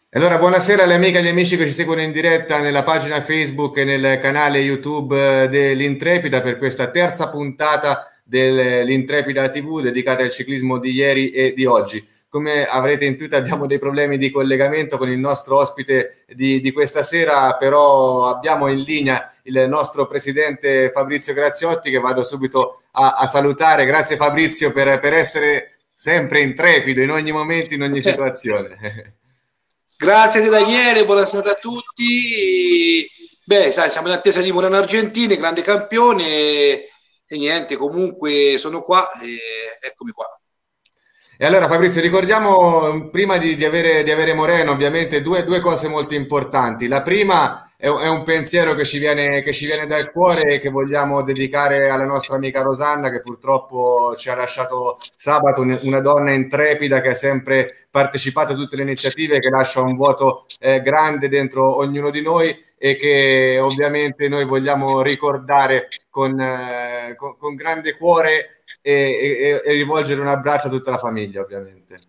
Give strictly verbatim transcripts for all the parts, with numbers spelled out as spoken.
Allora, buonasera alle amiche e agli amici che ci seguono in diretta nella pagina Facebook e nel canale YouTube eh, dell'Intrepida per questa terza puntata dell'Intrepida T V dedicata al ciclismo di ieri e di oggi. Come avrete intuito abbiamo dei problemi di collegamento con il nostro ospite di, di questa sera, però abbiamo in linea il nostro presidente Fabrizio Graziotti che vado subito a, a salutare. Grazie Fabrizio per, per essere sempre intrepido in ogni momento, in ogni situazione. Grazie di Daniele, buonasera a tutti. Beh, sai, siamo in attesa di Moreno Argentini, grande campione e, e niente, comunque sono qua e eccomi qua. E allora Fabrizio, ricordiamo prima di, di avere, di avere Moreno ovviamente due, due cose molto importanti. La prima è, è un pensiero che ci viene, che ci viene dal cuore e che vogliamo dedicare alla nostra amica Rosanna che purtroppo ci ha lasciato sabato, una donna intrepida che ha sempre partecipato a tutte le iniziative, che lascia un vuoto eh, grande dentro ognuno di noi e che ovviamente noi vogliamo ricordare con, eh, con, con grande cuore e, e, e rivolgere un abbraccio a tutta la famiglia, ovviamente.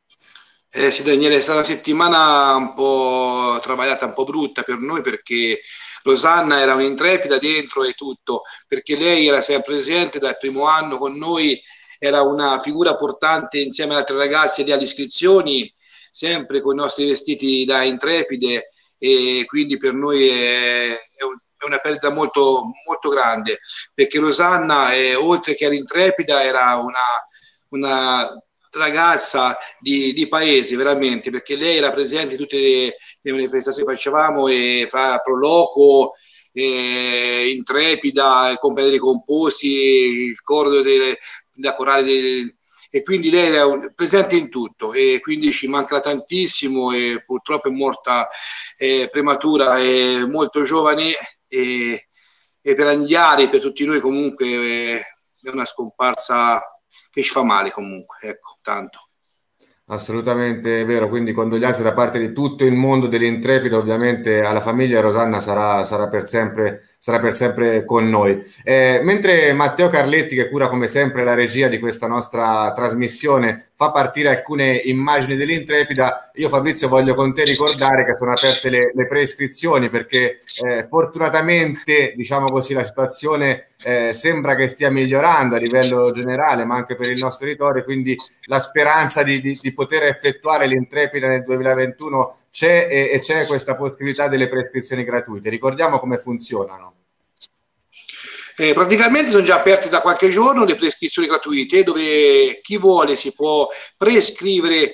Eh sì, Daniele, è stata una settimana un po' travagliata, un po' brutta per noi perché Rosanna era un'intrepida dentro e tutto, perché lei era sempre presente dal primo anno con noi, era una figura portante insieme ad altre ragazze lì alle iscrizioni, sempre con i nostri vestiti da intrepide e quindi per noi è, è, un, è una perdita molto, molto grande, perché Rosanna, eh, oltre che all'intrepida, era una, una ragazza di, di paese veramente, perché lei era presente in tutte le, le manifestazioni che facevamo e fa Proloco, eh, Intrepida, Compagnia dei Composti, il coro delle, da corale delle, e quindi lei era un, presente in tutto e quindi ci manca tantissimo e purtroppo è morta eh, prematura e molto giovane e, e per Andiari, per tutti noi comunque eh, è una scomparsa che ci fa male comunque, ecco, tanto. Assolutamente vero, quindi condoglianze da parte di tutto il mondo dell'Intrepida, ovviamente alla famiglia. Rosanna sarà, sarà per sempre, sarà per sempre con noi. Eh, mentre Matteo Carletti, che cura come sempre la regia di questa nostra trasmissione, fa partire alcune immagini dell'Intrepida, io Fabrizio voglio con te ricordare che sono aperte le, le preiscrizioni perché eh, fortunatamente, diciamo così, la situazione eh, sembra che stia migliorando a livello generale, ma anche per il nostro territorio, quindi la speranza di, di, di poter effettuare l'Intrepida nel duemilaventuno c'è e, e c'è questa possibilità delle prescrizioni gratuite. Ricordiamo come funzionano. Eh, praticamente sono già aperte da qualche giorno le prescrizioni gratuite dove chi vuole si può prescrivere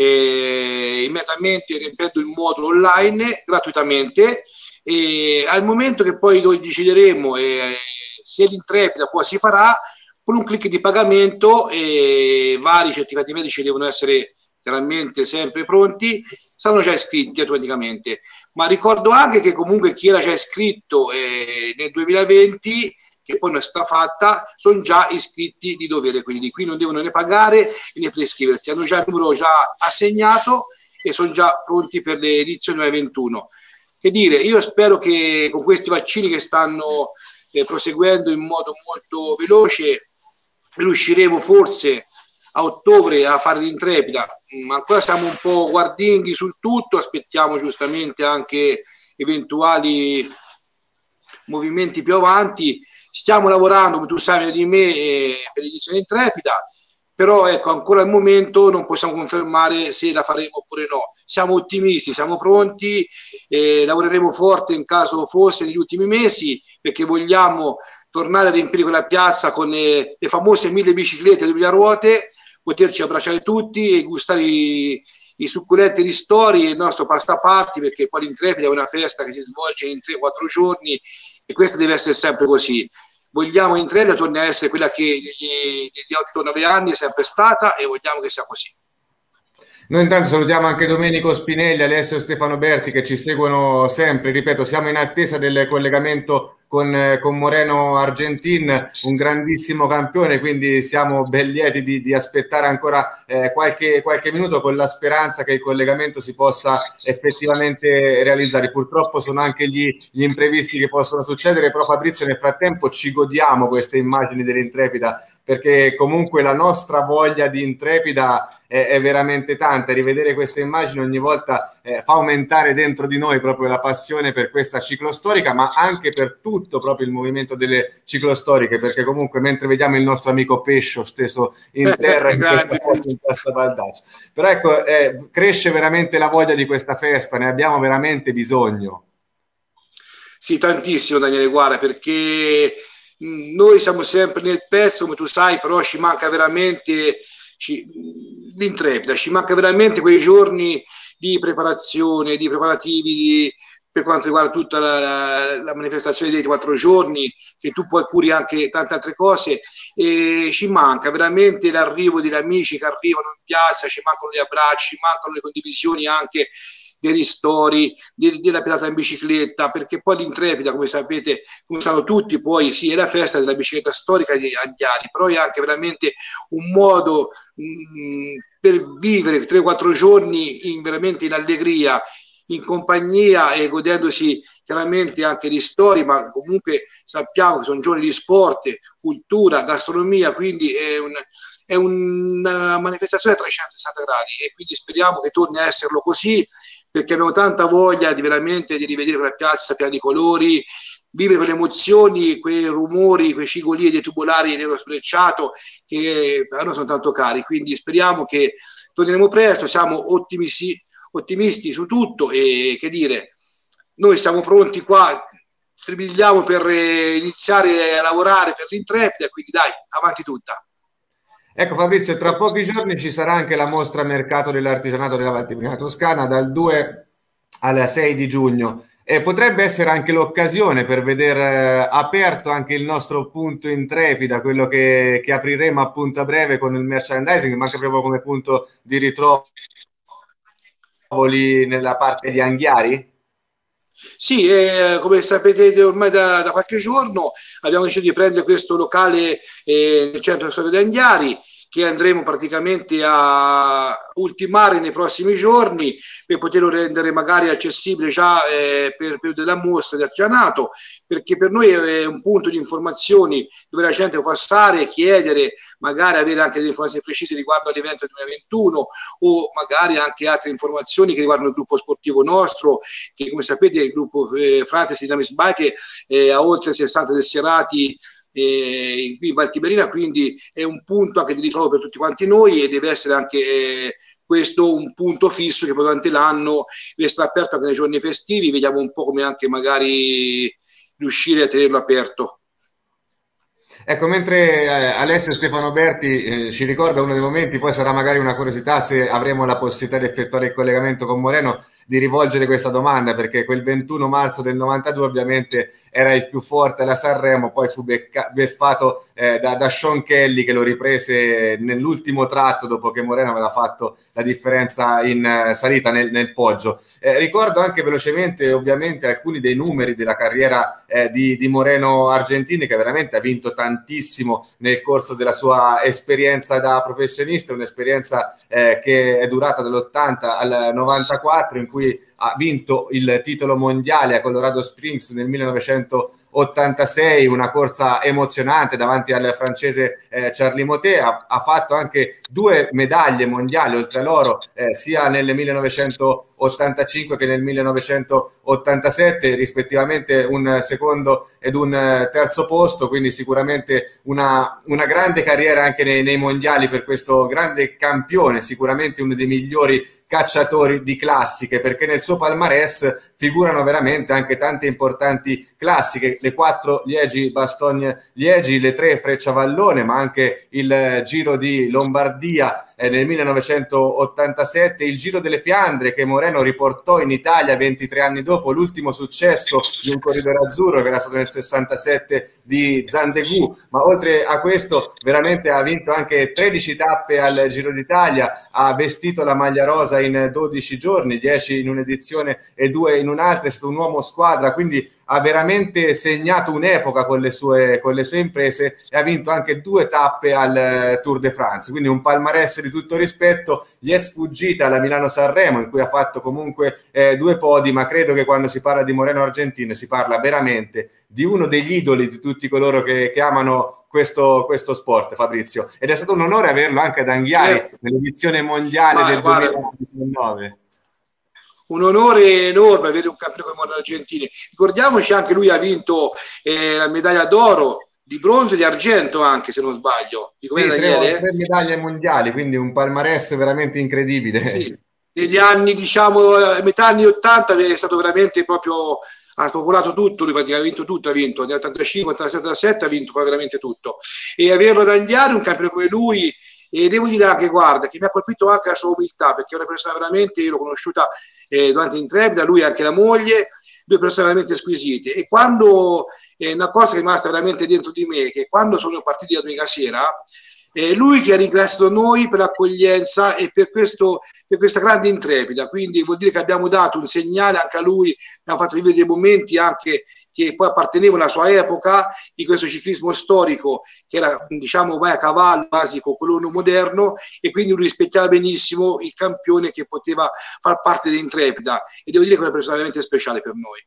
eh, immediatamente riempiendo il modulo online gratuitamente e al momento che poi noi decideremo eh, se l'Intrepida poi si farà con un click di pagamento e vari certificati medici devono essere chiaramente sempre pronti, saranno già iscritti automaticamente. Ma ricordo anche che comunque chi era già iscritto eh, nel duemilaventi, che poi non è stata fatta, sono già iscritti di dovere, quindi qui non devono né pagare né prescriversi, hanno già il numero già assegnato e sono già pronti per le edizioni duemilaventuno. Che dire, io spero che con questi vaccini che stanno eh, proseguendo in modo molto veloce riusciremo forse a ottobre a fare l'Intrepida, ma ancora siamo un po' guardinghi sul tutto, aspettiamo giustamente anche eventuali movimenti più avanti. Stiamo lavorando, come tu sai meglio di me, eh, per l'edizione Intrepida, però ecco, ancora al momento non possiamo confermare se la faremo oppure no. Siamo ottimisti, siamo pronti, eh, lavoreremo forte in caso fosse negli ultimi mesi, perché vogliamo tornare a riempire quella piazza con eh, le famose mille biciclette e mille ruote, poterci abbracciare tutti e gustare i, i succulenti ristori e il nostro pasta party, perché poi l'Intrepida è una festa che si svolge in tre quattro giorni e questo deve essere sempre così. Vogliamo Intrepida torni a essere quella che negli otto nove anni è sempre stata e vogliamo che sia così. Noi intanto salutiamo anche Domenico Spinelli, Alessio Stefano Berti che ci seguono sempre, ripeto, siamo in attesa del collegamento con, con Moreno Argentin, un grandissimo campione, quindi siamo ben lieti di, di aspettare ancora eh, qualche, qualche minuto con la speranza che il collegamento si possa effettivamente realizzare. Purtroppo sono anche gli, gli imprevisti che possono succedere, però Fabrizio nel frattempo ci godiamo queste immagini dell'Intrepida perché comunque la nostra voglia di Intrepida è, è veramente tanta. Rivedere queste immagini ogni volta eh, fa aumentare dentro di noi proprio la passione per questa ciclostorica, ma anche per tutto proprio il movimento delle ciclostoriche, perché comunque mentre vediamo il nostro amico Pescio steso in terra in questa foto in Piazza Baldaccio, però ecco, eh, cresce veramente la voglia di questa festa, ne abbiamo veramente bisogno. Sì, tantissimo Daniele, guarda, perché noi siamo sempre nel pezzo, come tu sai, però ci manca veramente l'Intrepida, ci manca veramente quei giorni di preparazione, di preparativi di, per quanto riguarda tutta la, la, la manifestazione dei quattro giorni, che tu poi curi anche tante altre cose, e ci manca veramente l'arrivo degli amici che arrivano in piazza, ci mancano gli abbracci, ci mancano le condivisioni anche dei ristori, della pedata in bicicletta, perché poi l'Intrepida, come sapete, come sanno tutti, poi sì, è la festa della bicicletta storica di Anghiari, però è anche veramente un modo mh, per vivere tre quattro giorni in, veramente in allegria, in compagnia e godendosi chiaramente anche ristori, ma comunque sappiamo che sono giorni di sport, cultura, gastronomia, quindi è un è una manifestazione a trecentosessanta gradi e quindi speriamo che torni a esserlo così, perché abbiamo tanta voglia di veramente di rivedere quella piazza piena di colori, vivere quelle emozioni, quei rumori, quei cigolii dei tubolari nello sfrecciato che a noi sono tanto cari, quindi speriamo che torneremo presto, siamo ottimisti, ottimisti su tutto e che dire, noi siamo pronti qua, stribigliamo per iniziare a lavorare per l'Intrepida, quindi dai, avanti tutta. Ecco Fabrizio, tra pochi giorni ci sarà anche la mostra mercato dell'artigianato della Valtellina Toscana dal due al sei di giugno e potrebbe essere anche l'occasione per vedere aperto anche il nostro punto Intrepida, quello che, che apriremo appunto a breve con il merchandising, ma anche proprio come punto di ritrovo lì nella parte di Anghiari. Sì, eh, come sapete ormai da, da qualche giorno abbiamo deciso di prendere questo locale eh, nel centro storico di Anghiari, che andremo praticamente a ultimare nei prossimi giorni per poterlo rendere magari accessibile già eh, per, per della mostra di artigianato, perché per noi è un punto di informazioni dove la gente può passare, chiedere, magari avere anche delle informazioni precise riguardo all'evento duemilaventuno o magari anche altre informazioni che riguardano il gruppo sportivo nostro, che come sapete il gruppo eh, Francis Dynamics Bike eh, ha oltre sessanta tesserati eh, qui in Val Tiberina, quindi è un punto anche di ritrovo per tutti quanti noi e deve essere anche eh, questo un punto fisso che poi durante l'anno resterà aperto anche nei giorni festivi, vediamo un po' come anche magari riuscire a tenerlo aperto. Ecco, mentre eh, Alessio Stefano Berti eh, ci ricorda uno dei momenti, poi sarà magari una curiosità se avremo la possibilità di effettuare il collegamento con Moreno, di rivolgere questa domanda, perché quel ventuno marzo del novantadue ovviamente era il più forte alla Sanremo, poi fu becca- beffato eh, da, da Sean Kelly che lo riprese nell'ultimo tratto dopo che Moreno aveva fatto la differenza in uh, salita nel, nel poggio. Eh, ricordo anche velocemente ovviamente alcuni dei numeri della carriera eh, di, di Moreno Argentini, che veramente ha vinto tantissimo nel corso della sua esperienza da professionista, un'esperienza eh, che è durata dall'ottanta al novantaquattro, in cui ha vinto il titolo mondiale a Colorado Springs nel millenovecentottantasei, una corsa emozionante davanti al francese eh, Charly Motet, ha, ha fatto anche due medaglie mondiali oltre l'oro eh, sia nel millenovecentottantacinque che nel millenovecentottantasette, rispettivamente un secondo ed un terzo posto, quindi sicuramente una, una grande carriera anche nei, nei mondiali per questo grande campione, sicuramente uno dei migliori cacciatori di classiche, perché nel suo palmarès figurano veramente anche tante importanti classiche, le quattro Liegi-Bastogne-Liegi, le tre Frecciavallone, ma anche il Giro di Lombardia eh, nel millenovecentottantasette, il Giro delle Fiandre che Moreno riportò in Italia ventitré anni dopo, l'ultimo successo di un corridore azzurro che era stato nel sessantasette di Zandegù, ma oltre a questo veramente ha vinto anche tredici tappe al Giro d'Italia, ha vestito la maglia rosa in dodici giorni, dieci in un'edizione e due in in un'altra, è stato un uomo squadra, quindi ha veramente segnato un'epoca con le sue, con le sue imprese e ha vinto anche due tappe al Tour de France, quindi un palmarès di tutto rispetto. Gli è sfuggita la Milano-Sanremo, in cui ha fatto comunque eh, due podi, ma credo che quando si parla di Moreno Argentino si parla veramente di uno degli idoli di tutti coloro che, che amano questo, questo sport, Fabrizio, ed è stato un onore averlo anche ad Anghiari, certo, nell'edizione mondiale ma, del duemiladiciannove. Un onore enorme avere un campione come Moreno Argentini. Ricordiamoci anche lui ha vinto eh, la medaglia d'oro, di bronzo e di argento anche, se non sbaglio. Sì, tre, tre medaglie mondiali, quindi un palmarès veramente incredibile. Sì, negli anni, diciamo, metà anni ottanta è stato veramente proprio, ha popolato tutto, lui praticamente ha vinto tutto, ha vinto, nel ottantacinque, ottantasei, ottantasette ha vinto poi veramente tutto. E averlo ad Anghiari, un campione come lui, e devo dire anche, guarda, che mi ha colpito anche la sua umiltà, perché è una persona veramente, io l'ho conosciuta eh, durante Intrepida, lui e anche la moglie, due persone veramente squisite. E quando, eh, una cosa che è rimasta veramente dentro di me, che quando sono partiti la domenica sera, eh, lui che ha ringraziato noi per l'accoglienza e per, questo, per questa grande Intrepida, quindi vuol dire che abbiamo dato un segnale anche a lui, abbiamo fatto vivere dei momenti anche che poi appartenevano alla sua epoca, di questo ciclismo storico che era, diciamo, ormai a cavallo quasi con quello moderno, e quindi lui rispecchiava benissimo il campione che poteva far parte dell'Intrepida, e devo dire che è una persona veramente speciale per noi.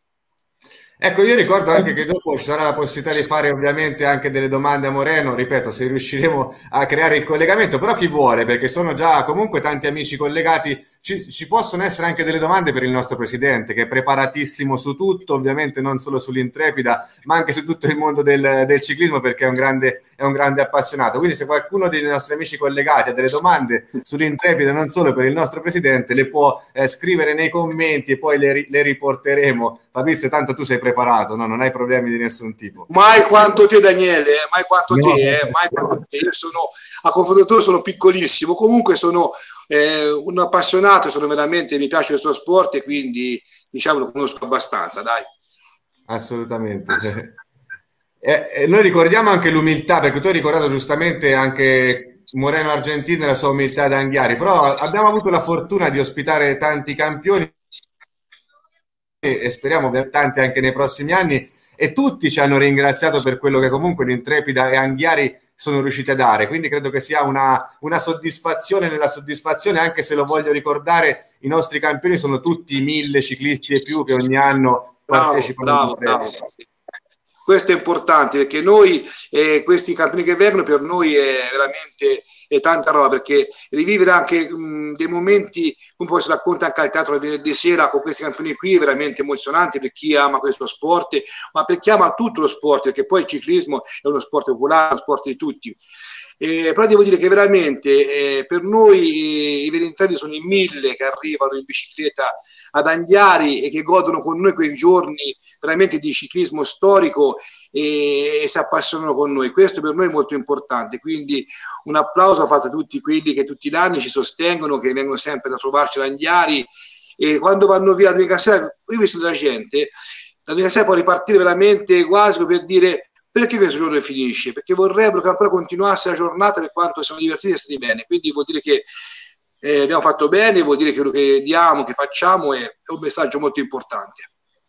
Ecco, io ricordo anche che dopo ci sarà la possibilità di fare ovviamente anche delle domande a Moreno, ripeto, se riusciremo a creare il collegamento, però chi vuole, perché sono già comunque tanti amici collegati, ci, ci possono essere anche delle domande per il nostro presidente, che è preparatissimo su tutto, ovviamente non solo sull'Intrepida, ma anche su tutto il mondo del, del ciclismo, perché è un, grande, è un grande appassionato. Quindi se qualcuno dei nostri amici collegati ha delle domande sull'Intrepida, non solo per il nostro presidente, le può eh, scrivere nei commenti e poi le, le riporteremo. Fabrizio, tanto tu sei preparato, no? Non hai problemi di nessun tipo. Mai quanto te, Daniele, eh? mai quanto no. te, eh? mai quanto te. Io sono a confrontatore, sono piccolissimo, comunque sono eh, un appassionato, sono veramente, mi piace il suo sport e quindi diciamo lo conosco abbastanza, dai. Assolutamente. Assolutamente. E, e noi ricordiamo anche l'umiltà, perché tu hai ricordato giustamente anche Moreno Argentino e la sua umiltà ad Anghiari, però abbiamo avuto la fortuna di ospitare tanti campioni e speriamo tanti anche nei prossimi anni, e tutti ci hanno ringraziato per quello che comunque l'Intrepida e Anghiari sono riusciti a dare, quindi credo che sia una, una soddisfazione nella soddisfazione, anche se lo voglio ricordare, i nostri campioni sono tutti mille ciclisti e più che ogni anno partecipano. Bravo, bravo, bravo. Questo è importante, perché noi, eh, questi campioni che vengono, per noi è veramente è tanta roba, perché rivivere anche mh, dei momenti, come poi si racconta anche al teatro venerdì sera con questi campioni qui, è veramente emozionante per chi ama questo sport, ma per chi ama tutto lo sport, perché poi il ciclismo è uno sport popolare, uno sport di tutti. Eh, però devo dire che veramente eh, per noi eh, i volontari sono in mille che arrivano in bicicletta ad Anghiari e che godono con noi quei giorni veramente di ciclismo storico e, e si appassionano con noi. Questo per noi è molto importante, quindi un applauso fatto a tutti quelli che tutti gli anni ci sostengono, che vengono sempre a trovarci ad Anghiari, e quando vanno via la domenica sera, io ho visto della gente, la domenica sera può ripartire veramente quasi per dire: perché questo giorno finisce? Perché vorrebbero che ancora continuasse la giornata, per quanto siamo divertiti e stati bene. Quindi vuol dire che eh, abbiamo fatto bene, vuol dire che quello che diamo, che facciamo è, è un messaggio molto importante.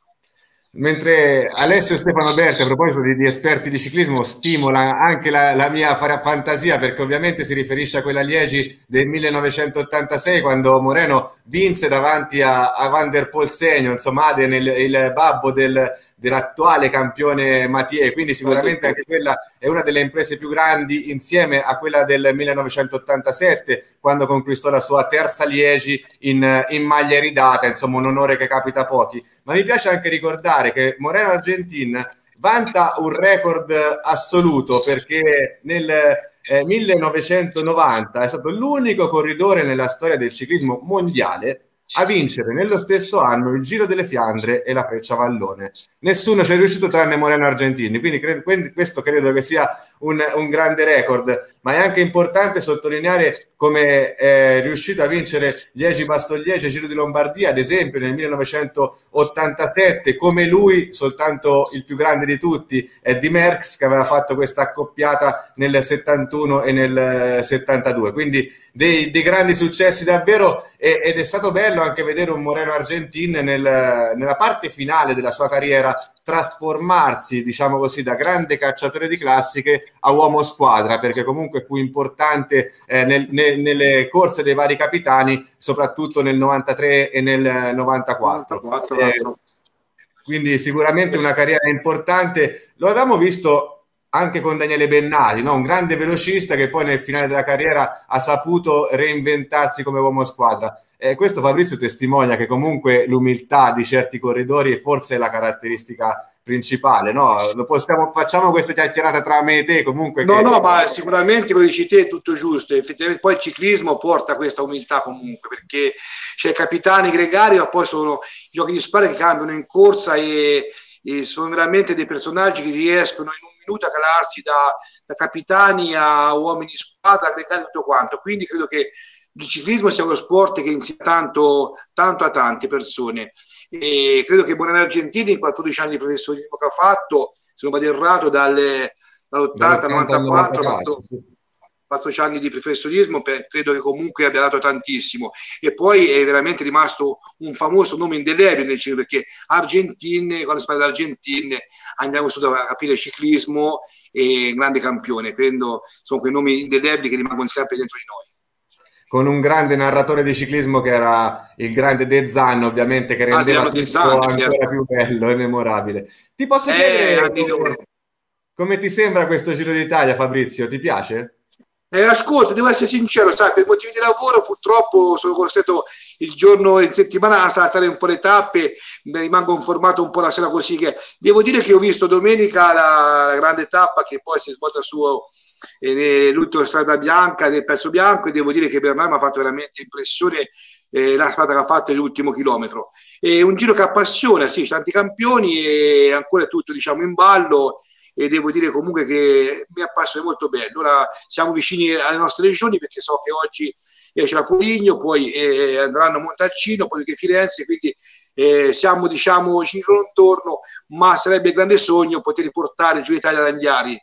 Mentre Alessio Stefano Berti, a proposito di, di esperti di ciclismo, stimola anche la, la mia fantasia, perché ovviamente si riferisce a quella Liegi del millenovecentottantasei, quando Moreno vinse davanti a, a Van der Poel senior, insomma il, il babbo del, dell'attuale campione Mathieu, quindi sicuramente anche quella è una delle imprese più grandi, insieme a quella del millenovecentottantasette, quando conquistò la sua terza Liegi in, in maglia iridata, insomma un onore che capita a pochi. Ma mi piace anche ricordare che Moreno Argentin vanta un record assoluto, perché nel eh, millenovecentonovanta è stato l'unico corridore nella storia del ciclismo mondiale a vincere nello stesso anno il Giro delle Fiandre e la Freccia Vallone. Nessuno ci è riuscito tranne Moreno Argentini, quindi, cre- quindi questo credo che sia un, un grande record, ma è anche importante sottolineare come è riuscito a vincere Liegi Bastogliese, Giro di Lombardia, ad esempio nel millenovecentottantasette, come lui, soltanto il più grande di tutti è Di Merckx, che aveva fatto questa accoppiata nel settantuno e nel settantadue, quindi dei, dei grandi successi davvero, e, ed è stato bello anche vedere un Moreno Argentin nel, nella parte finale della sua carriera trasformarsi, diciamo così, da grande cacciatore di classiche a uomo squadra, perché comunque fu importante eh, nel, nel, nelle corse dei vari capitani, soprattutto nel novantatré e nel novantaquattro. novantaquattro, eh, quindi sicuramente una carriera importante. Lo avevamo visto anche con Daniele Bennati, no? Un grande velocista che poi nel finale della carriera ha saputo reinventarsi come uomo squadra. E questo, Fabrizio, testimonia che comunque l'umiltà di certi corridori forse è la caratteristica principale, no? Lo possiamo, facciamo questa chiacchierata tra me e te comunque. No, che... no, ma sicuramente quello che dici te è tutto giusto. Effettivamente poi il ciclismo porta questa umiltà comunque, perché c'è capitani gregari, ma poi sono i giochi di squadra che cambiano in corsa e, e sono veramente dei personaggi che riescono in un minuto a calarsi da, da capitani a uomini di squadra, a gregari, tutto quanto. Quindi credo che il ciclismo sia uno sport che insieme tanto, tanto a tante persone. E credo che Moreno Argentini in quattordici anni di professionismo che ha fatto, se non vado errato, dalle, dall'ottanta al novantaquattro ha fatto quattordici anni di professionismo, per, credo che comunque abbia dato tantissimo, e poi è veramente rimasto un famoso nome indelebile nel ciclismo, perché Argentin, quando si parla di Argentin andiamo subito a capire il ciclismo e un grande campione, quindi sono quei nomi indelebili che rimangono sempre dentro di noi. Con un grande narratore di ciclismo che era il grande De Zan, ovviamente, che rendeva ah, tutto Zan, ancora certo. più bello e memorabile. Ti posso eh, chiedere come, come ti sembra questo Giro d'Italia, Fabrizio? Ti piace? Eh, ascolta, devo essere sincero, sai, per motivi di lavoro purtroppo sono costretto il giorno in settimana a saltare un po' le tappe, mi rimango informato un po' la sera così, che devo dire che ho visto domenica la, la grande tappa che poi si è svolta su eh, l'ultima strada bianca del pezzo bianco, e devo dire che per me mi ha fatto veramente impressione eh, la strada che ha fatto l'ultimo chilometro. È un giro che appassiona, sì, c'è tanti campioni e ancora è tutto, diciamo, in ballo, e devo dire comunque che mi appassiona molto bello. Ora siamo vicini alle nostre regioni, perché so che oggi eh, c'è la Foligno, poi eh, andranno a Montalcino, poi che Firenze, quindi eh, siamo, diciamo, giro intorno, ma sarebbe un grande sogno poter portare giù l'Italia ad Anghiari.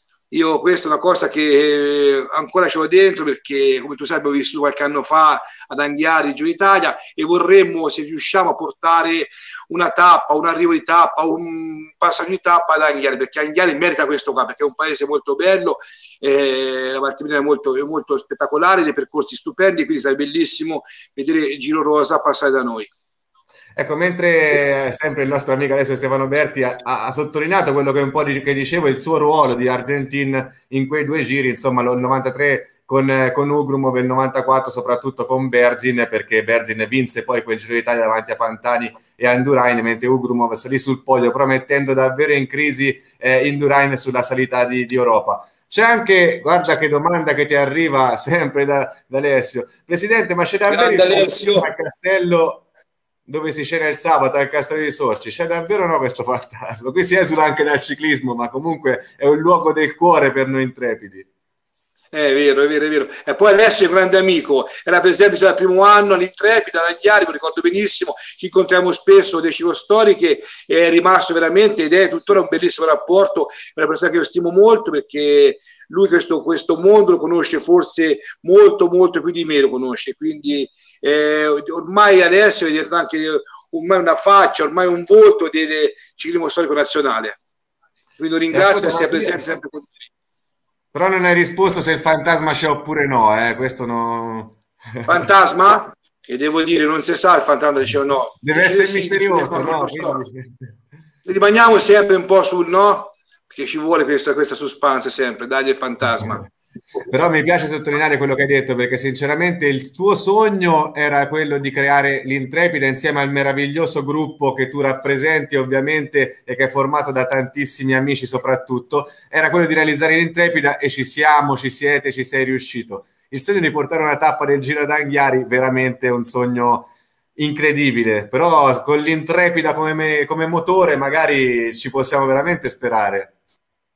Io questa è una cosa che eh, ancora ce l'ho dentro, perché come tu sai abbiamo vissuto qualche anno fa ad Anghiari giù l'Italia, e vorremmo, se riusciamo, a portare una tappa, un arrivo di tappa, un passaggio di tappa ad Anghiari, perché Anghiari merita questo qua, perché è un paese molto bello, eh, la Valtellina è molto, è molto spettacolare, dei percorsi stupendi, quindi sarebbe bellissimo vedere il Giro Rosa passare da noi. Ecco, mentre sempre il nostro amico adesso Stefano Berti ha, ha sottolineato quello che un po' di, che dicevo, il suo ruolo di Argentin in quei due giri, insomma, il novantatré con, con Ugrumov e il novantaquattro soprattutto con Berzin, perché Berzin vinse poi quel Giro d'Italia davanti a Pantani e a Indurain, mentre Ugrumov salì sul podio promettendo davvero in crisi eh, Indurain sulla salita di, di Europa. C'è anche, guarda che domanda che ti arriva sempre da, da Alessio. Presidente, ma c'è davvero il castello dove si cena il sabato al Castello di Sorci? C'è davvero no questo fantasma? Qui si esula anche dal ciclismo, ma comunque è un luogo del cuore per noi intrepidi. È vero, è vero, è vero. E poi Alessio è un grande amico, era presente già dal primo anno all'Intrepida, ad Anghiari, mi ricordo benissimo, ci incontriamo spesso delle ciclostoriche, è rimasto veramente, ed è tuttora un bellissimo rapporto, è una persona che io stimo molto, perché lui questo, questo mondo lo conosce forse molto, molto più di me lo conosce, quindi eh, ormai Alessio è diventato anche ormai una faccia, ormai un volto del ciclismo storico nazionale. Quindi lo ringrazio di essere presente sempre così. Però non hai risposto se il fantasma c'è oppure no, eh? Questo no. Fantasma? Che devo dire, non si sa il fantasma c'è o no. Deve Dice essere sì, misterioso, dice, no? so. Rimaniamo sempre un po' sul no, perché ci vuole questa, questa suspense sempre, dai il fantasma. Però mi piace sottolineare quello che hai detto, perché sinceramente il tuo sogno era quello di creare l'Intrepida insieme al meraviglioso gruppo che tu rappresenti ovviamente e che è formato da tantissimi amici soprattutto, era quello di realizzare l'Intrepida, e ci siamo, ci siete, ci sei riuscito. Il sogno di portare una tappa del Giro d'Anghiari veramente un sogno incredibile, però con l'Intrepida come, me, come motore magari ci possiamo veramente sperare.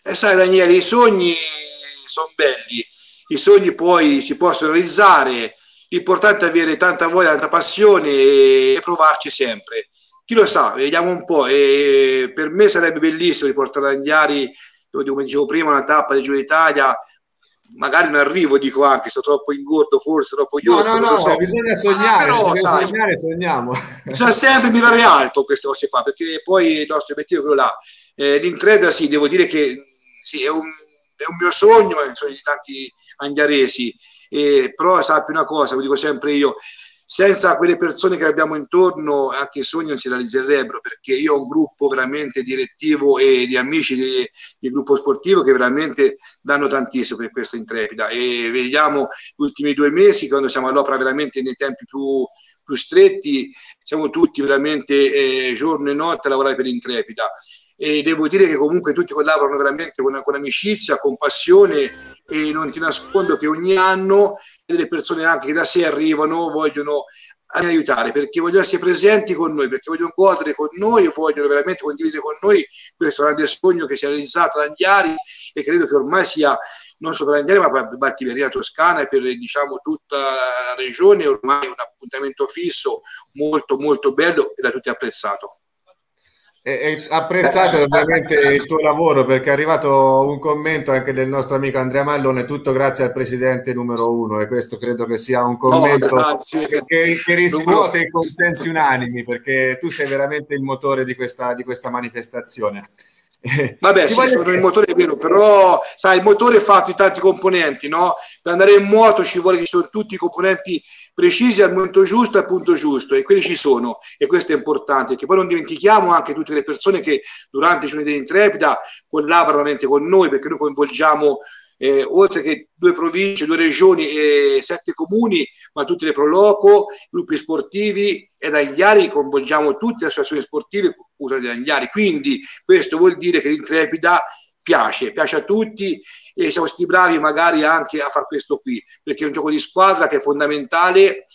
E sai Daniele, i sogni sono belli, i sogni poi si possono realizzare, l'importante è avere tanta voglia, tanta passione e provarci sempre. Chi lo sa, vediamo un po'. E per me sarebbe bellissimo riportare a Chiari, come dicevo prima, una tappa del Giro d'Italia. Magari non arrivo, dico anche, sto troppo ingordo, forse troppo io. No, no, no, so. bisogna sognare, ah, però, bisogna sai, sognare, sogniamo. Bisogna sempre mirare alto queste cose qua, perché poi il nostro obiettivo è quello là. Eh, L'Intrepida, sì, devo dire che sì, è un, è un mio sogno, ma è un sogno di tanti anghiaresi. Eh, però sappi una cosa, lo dico sempre io, senza quelle persone che abbiamo intorno anche i sogni non si realizzerebbero, perché io ho un gruppo veramente direttivo e di amici di, di gruppo sportivo che veramente danno tantissimo per questa Intrepida, e vediamo gli ultimi due mesi quando siamo all'opera veramente nei tempi più, più stretti, siamo tutti veramente eh, giorno e notte a lavorare per l'Intrepida, e devo dire che comunque tutti collaborano veramente con, con amicizia, con passione, e non ti nascondo che ogni anno delle persone anche che da sé arrivano vogliono aiutare, perché vogliono essere presenti con noi, perché vogliono godere con noi e vogliono veramente condividere con noi questo grande sogno che si è realizzato da Chiari, e credo che ormai sia non solo per Chiari ma per Battiberia Toscana e per diciamo tutta la regione ormai un appuntamento fisso molto molto bello e da tutti apprezzato. E apprezzato ovviamente il tuo lavoro, perché è arrivato un commento anche del nostro amico Andrea Mallone, tutto grazie al presidente numero uno, e questo credo che sia un commento no, che, che riscuote i consensi unanimi, perché tu sei veramente il motore di questa, di questa manifestazione. Vabbè, sì, sono il motore, è vero, però sai, il motore è fatto di tanti componenti, no? Per andare in moto ci vuole che ci sono tutti i componenti precisi al momento giusto, al punto giusto, e quelli ci sono, e questo è importante, perché poi non dimentichiamo anche tutte le persone che durante i giorni dell'Intrepida collaborano veramente con noi, perché noi coinvolgiamo eh, oltre che due province, due regioni e sette comuni, ma tutte le proloco, gruppi sportivi, e da Chiari coinvolgiamo tutte le associazioni sportive di Chiari, quindi questo vuol dire che l'Intrepida piace, piace a tutti, e siamo stati bravi magari anche a fare questo qui, perché è un gioco di squadra che è fondamentale,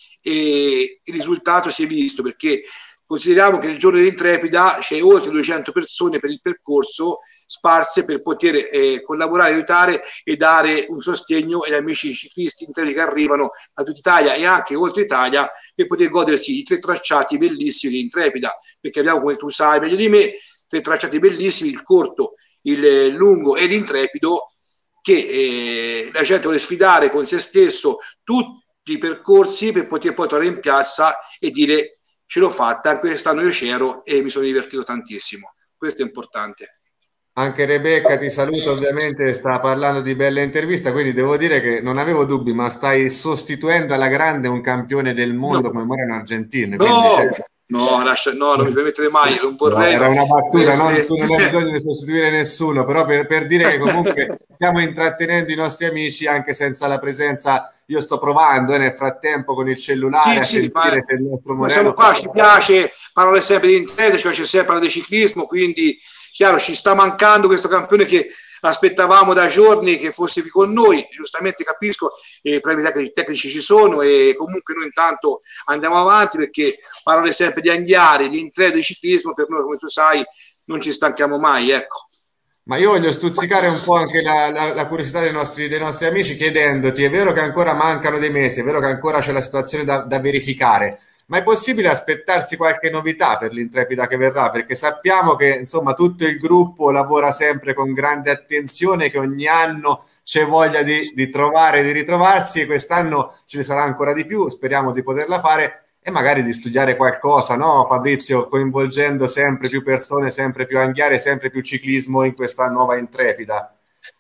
e il risultato si è visto, perché consideriamo che nel giorno dell'Intrepida c'è oltre duecento persone per il percorso sparse per poter eh, collaborare, aiutare e dare un sostegno agli amici ciclisti interi che arrivano da tutta Italia e anche oltre Italia, per poter godersi i tre tracciati bellissimi di Intrepida, perché abbiamo, come tu sai meglio di me, tre tracciati bellissimi, il corto, il lungo e l'intrepido, che eh, la gente vuole sfidare con se stesso tutti i percorsi per poter poi tornare in piazza e dire ce l'ho fatta, quest'anno io c'ero e mi sono divertito tantissimo. Questo è importante. Anche Rebecca ti saluta, ovviamente sta parlando di bella intervista, quindi devo dire che non avevo dubbi, ma stai sostituendo alla grande un campione del mondo no. come Moreno Argentino. No, cioè... no, lascia, no, non mi permettere mai, non vorrei. No, era una battuta, no? Tu non hai bisogno di sostituire nessuno, però per, per dire che comunque stiamo intrattenendo i nostri amici anche senza la presenza. Io sto provando eh, nel frattempo con il cellulare sì, a sì, sentire ma, se il nostro Moreno... Siamo qua, ci piace parlare sempre di internet, ci piace sempre parlare di ciclismo, quindi chiaro, ci sta mancando questo campione che aspettavamo da giorni che fosse qui con noi, giustamente capisco, i problemi tecnici ci sono e comunque noi intanto andiamo avanti, perché parlare sempre di Chiari, di internet, di ciclismo, per noi, come tu sai, non ci stanchiamo mai, ecco. Ma io voglio stuzzicare un po' anche la, la, la curiosità dei nostri, dei nostri amici, chiedendoti, è vero che ancora mancano dei mesi, è vero che ancora c'è la situazione da, da verificare, ma è possibile aspettarsi qualche novità per l'Intrepida che verrà? Perché sappiamo che insomma tutto il gruppo lavora sempre con grande attenzione, che ogni anno c'è voglia di, di trovare, di ritrovarsi, e quest'anno ce ne sarà ancora di più, speriamo di poterla fare e magari di studiare qualcosa, no Fabrizio, coinvolgendo sempre più persone, sempre più anghiare, sempre più ciclismo in questa nuova Intrepida.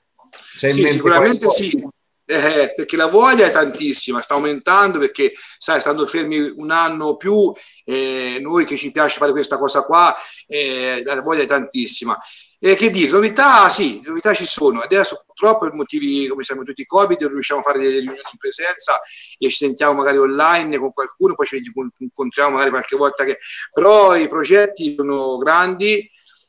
C'è sì, sicuramente qualcosa? Sì. Eh, perché la voglia è tantissima, sta aumentando, perché sai, stando fermi un anno più, eh, noi che ci piace fare questa cosa qua, eh, la voglia è tantissima. E eh, che dire, novità sì, novità ci sono. Adesso purtroppo per motivi, come siamo tutti Covid, non riusciamo a fare delle riunioni in presenza e ci sentiamo magari online con qualcuno, poi ci incontriamo magari qualche volta, che... però i progetti sono grandi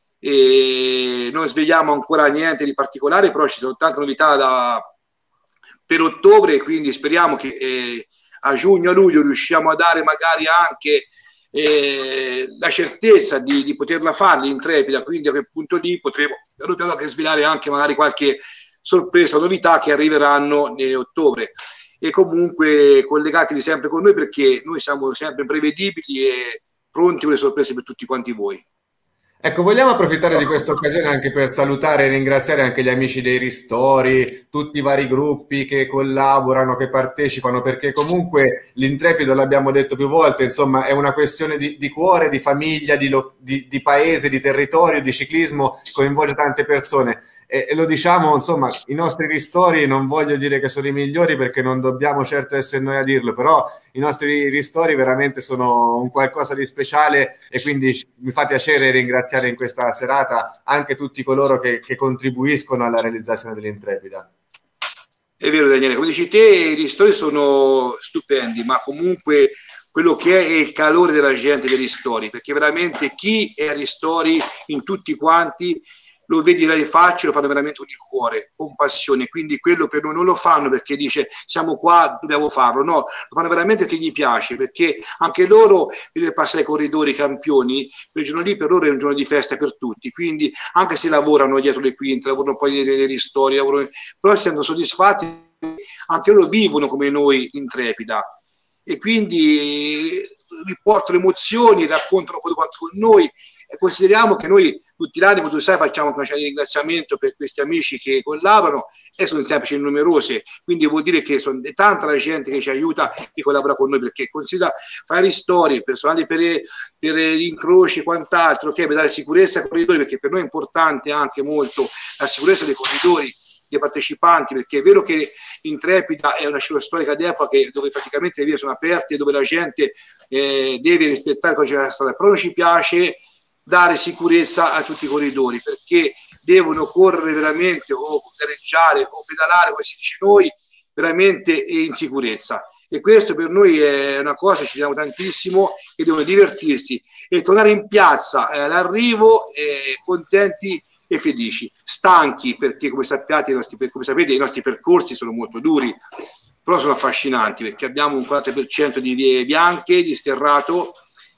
e non svegliamo ancora niente di particolare, però ci sono tante novità da... per ottobre, quindi speriamo che eh, a giugno, a luglio riusciamo a dare magari anche eh, la certezza di, di poterla fare l'Intrepida, quindi a quel punto lì potremo piano piano che svelare anche magari qualche sorpresa, novità che arriveranno in ottobre. E comunque collegatevi sempre con noi, perché noi siamo sempre prevedibili e pronti con le sorprese per tutti quanti voi. Ecco, vogliamo approfittare di questa occasione anche per salutare e ringraziare anche gli amici dei Ristori, tutti i vari gruppi che collaborano, che partecipano, perché comunque l'Intrepido, l'abbiamo detto più volte, insomma, è una questione di, di cuore, di famiglia, di, di, di paese, di territorio, di ciclismo, coinvolge tante persone. E, e lo diciamo, insomma, i nostri Ristori, non voglio dire che sono i migliori perché non dobbiamo certo essere noi a dirlo, però i nostri Ristori veramente sono un qualcosa di speciale, e quindi mi fa piacere ringraziare in questa serata anche tutti coloro che, che contribuiscono alla realizzazione dell'Intrepida. È vero, Daniele, come dici te, i Ristori sono stupendi, ma comunque quello che è, è il calore della gente dei Ristori, perché veramente chi è a Ristori in tutti quanti lo vedi dalle facce, lo fanno veramente con il cuore, con passione, quindi quello per noi non lo fanno perché dice siamo qua, dobbiamo farlo, no, lo fanno veramente perché gli piace, perché anche loro vedere passare i corridori, i campioni, quel giorno lì per loro è un giorno di festa per tutti, quindi anche se lavorano dietro le quinte, lavorano poi nelle ristori, lavorano, però essendo soddisfatti, anche loro vivono come noi Intrepida, e quindi riportano emozioni, raccontano poi quanto con noi, e consideriamo che noi tutti gli anni, come tu sai, facciamo una canzone di ringraziamento per questi amici che collaborano, e sono sempre numerose, quindi vuol dire che sono tanta la gente che ci aiuta, che collabora con noi, perché considera fare storie, personali per, per gli incroci e quant'altro, che per dare sicurezza ai corridori, perché per noi è importante anche molto la sicurezza dei corridori, dei partecipanti, perché è vero che Intrepida è una ciclostorica d'epoca dove praticamente le vie sono aperte e dove la gente eh, deve rispettare cosa c'è stata, però non ci piace dare sicurezza a tutti i corridori, perché devono correre veramente o gareggiare o pedalare, come si dice noi, veramente in sicurezza, e questo per noi è una cosa, ci teniamo tantissimo, che devono divertirsi e tornare in piazza eh, all'arrivo eh, contenti e felici, stanchi, perché come sappiate, i nostri, come sapete i nostri percorsi sono molto duri, però sono affascinanti, perché abbiamo un quaranta per cento di vie bianche, di sterrato,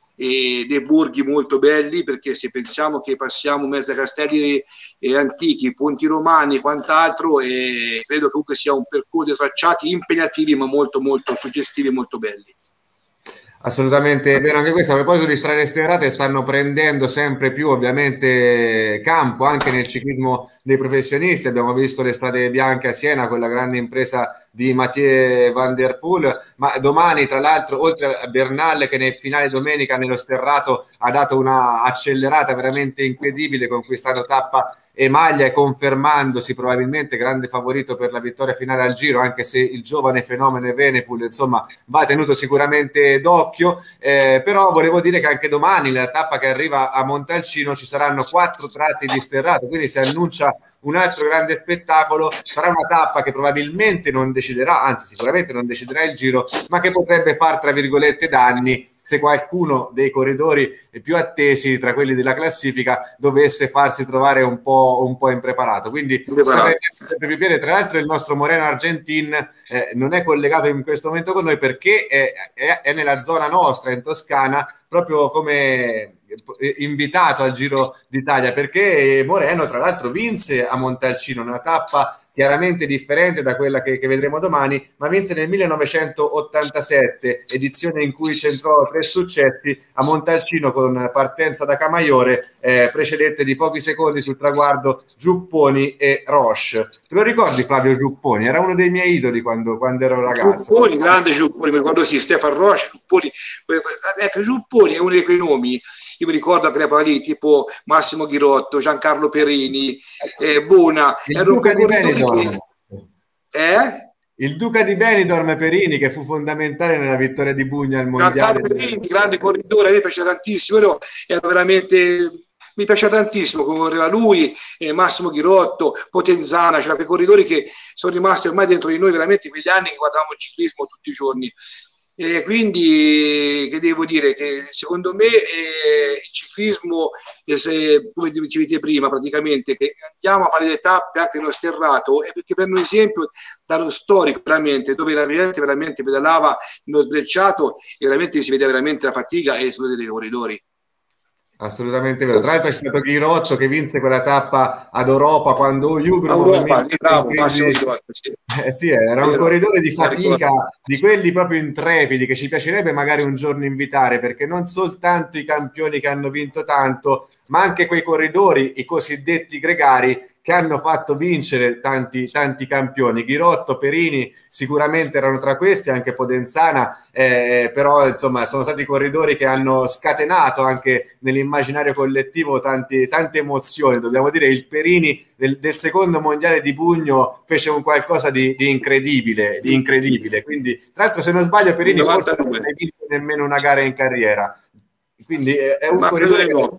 e dei borghi molto belli, perché se pensiamo che passiamo in mezzo ai castelli eh, antichi, ponti romani e quant'altro, e credo che comunque sia un percorso di tracciati impegnativi ma molto molto suggestivi e molto belli. Assolutamente vero anche questo. A proposito di strade sterrate, stanno prendendo sempre più ovviamente campo anche nel ciclismo dei professionisti. Abbiamo visto le strade bianche a Siena con la grande impresa di Mathieu Van Der Poel, ma domani tra l'altro, oltre a Bernal che nel finale domenica nello sterrato ha dato una accelerata veramente incredibile, conquistando tappa e maglia e confermandosi probabilmente grande favorito per la vittoria finale al Giro, anche se il giovane fenomeno Evenepoel insomma va tenuto sicuramente d'occhio, eh, però volevo dire che anche domani nella tappa che arriva a Montalcino ci saranno quattro tratti di sterrato, quindi si annuncia un altro grande spettacolo. Sarà una tappa che probabilmente non deciderà, anzi sicuramente non deciderà il Giro, ma che potrebbe far tra virgolette danni se qualcuno dei corridori più attesi tra quelli della classifica dovesse farsi trovare un po', un po' impreparato. Quindi sempre più piede. Tra l'altro il nostro Moreno Argentin eh, non è collegato in questo momento con noi perché è, è, è nella zona nostra, in Toscana, proprio come invitato al Giro d'Italia, perché Moreno tra l'altro vinse a Montalcino una tappa chiaramente differente da quella che, che vedremo domani, ma vinse nel millenovecentottantasette, edizione in cui centrò tre successi a Montalcino con partenza da Camaiore, eh, precedette di pochi secondi sul traguardo Giupponi e Roche. Te lo ricordi Flavio Giupponi? Era uno dei miei idoli quando, quando ero ragazzo. Giupponi, grande Giupponi, mi ricordo sì, Stefano Roche, Giupponi, ecco, Giupponi è uno di quei nomi. Io mi ricordo che era lì tipo Massimo Ghirotto, Giancarlo Perini, eh, Bona, il Duca di Benidorm. Che... Eh? Il Duca di Benidorm Perini, che fu fondamentale nella vittoria di Bugna al mondiale. Giancarlo Perini, grande corridore, a me piace tantissimo, ero, ero veramente... mi piace tantissimo come correva lui, eh, Massimo Ghirotto, Potenzana, c'erano quei corridori che sono rimasti ormai dentro di noi veramente quegli anni che guardavamo il ciclismo tutti i giorni. E quindi che devo dire che secondo me eh, il ciclismo, eh, se, come dicevete prima, praticamente che andiamo a fare le tappe anche nello sterrato, è perché prendo un esempio dallo storico veramente, dove la gente veramente pedalava nello sbrecciato e veramente si vedeva veramente la fatica e sono dei corridori. Assolutamente vero. Tra l'altro è stato Ghirotto che vinse quella tappa ad Europa quando Jugrumo venne Europa, sì, in bravo, Massimo crisi. Ghirotto, sì. Eh sì, era un Vero, corridore di la ricordo. fatica, di quelli proprio intrepidi che ci piacerebbe magari un giorno invitare, perché non soltanto i campioni che hanno vinto tanto, ma anche quei corridori, i cosiddetti gregari, che hanno fatto vincere tanti, tanti campioni. Ghirotto, Perini sicuramente erano tra questi, anche Podenzana, eh, però insomma sono stati corridori che hanno scatenato anche nell'immaginario collettivo tanti, tante emozioni. Dobbiamo dire il Perini del, del secondo mondiale di Bugno fece un qualcosa di, di incredibile, di incredibile. Quindi, tra l'altro, se non sbaglio, Perini forse non ha vinto nemmeno una gara in carriera. Quindi è, è un Ma corridore che no.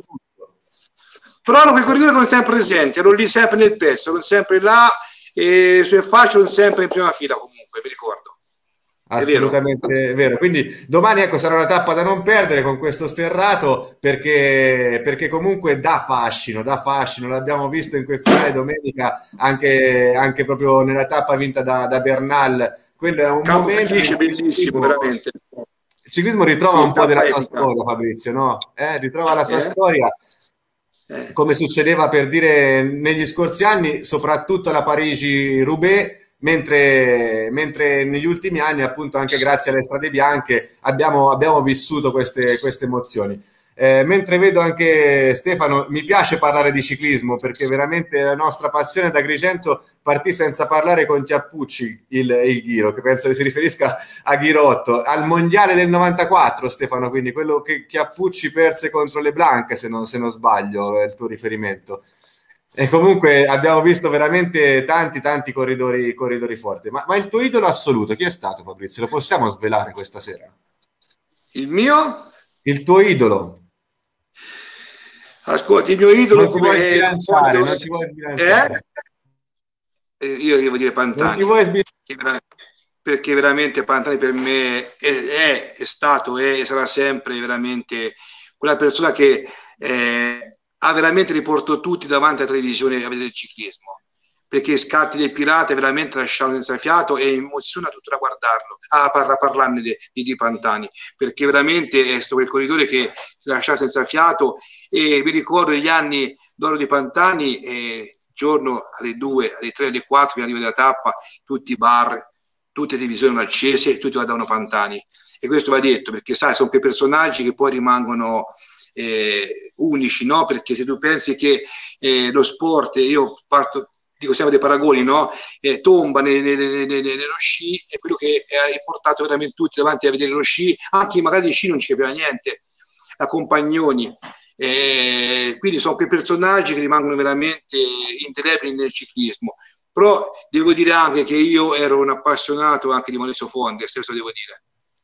Però quei corridori sono sempre presenti, ero lì sempre nel pezzo, sono sempre là e sue facce sono sempre in prima fila comunque, mi ricordo. Assolutamente vero. vero. Quindi domani ecco sarà una tappa da non perdere con questo sterrato perché, perché comunque dà fascino, dà fascino. L'abbiamo visto in quel finale domenica anche, anche proprio nella tappa vinta da, da Bernal. Quello è un Campo momento felice, bellissimo, veramente. Il ciclismo ritrova Sì, un po' della sua epica. storia, Fabrizio, no? Eh, ritrova la sua Eh? storia. Eh. Come succedeva per dire negli scorsi anni, soprattutto la Parigi-Roubaix, mentre, mentre negli ultimi anni, appunto, anche grazie alle strade bianche, abbiamo, abbiamo vissuto queste, queste emozioni. Eh, mentre vedo anche Stefano, mi piace parlare di ciclismo perché veramente la nostra passione da Agrigento partì senza parlare con Chiappucci il, il Giro, che penso che si riferisca a Ghirotto, al mondiale del novantaquattro, Stefano, quindi quello che Chiappucci perse contro le Blanche, se non, se non sbaglio, è il tuo riferimento. E comunque abbiamo visto veramente tanti, tanti corridori, corridori forti. Ma, ma il tuo idolo assoluto, chi è stato, Fabrizio? Lo possiamo svelare questa sera? Il mio? Il tuo idolo? Ascolti, il mio idolo Non ti come vuoi è sbilanciare, non ti vuoi sbilanciare. Eh? Io devo dire Non ti Pantani, vuoi sbilanciare. perché veramente Pantani per me è, è, è stato è, e sarà sempre veramente quella persona che eh, ha veramente riportato tutti davanti alla televisione a vedere il ciclismo, perché scatti del pirata veramente lasciano senza fiato e emoziona tutto da guardarlo, a, a parlarne di, di Pantani, perché veramente è stato quel corridore che si lasciava senza fiato. E mi ricordo gli anni d'oro di Pantani, eh, giorno alle due, alle tre, alle quattro, prima della tappa, tutti i bar, tutte le televisioni accese, tutti guardavano Pantani. E questo va detto perché, sai, sono quei personaggi che poi rimangono eh, unici, no? Perché se tu pensi che eh, lo sport, io parto, dico sempre dei paragoni, no? Eh, tomba nello sci, è quello che ha riportato veramente tutti davanti a vedere lo sci, anche magari di sci non ci capiva niente, a Compagnoni. Eh, quindi sono quei personaggi che rimangono veramente indelebili nel ciclismo. Però devo dire anche che io ero un appassionato anche di Maurizio Fonde, stesso devo dire.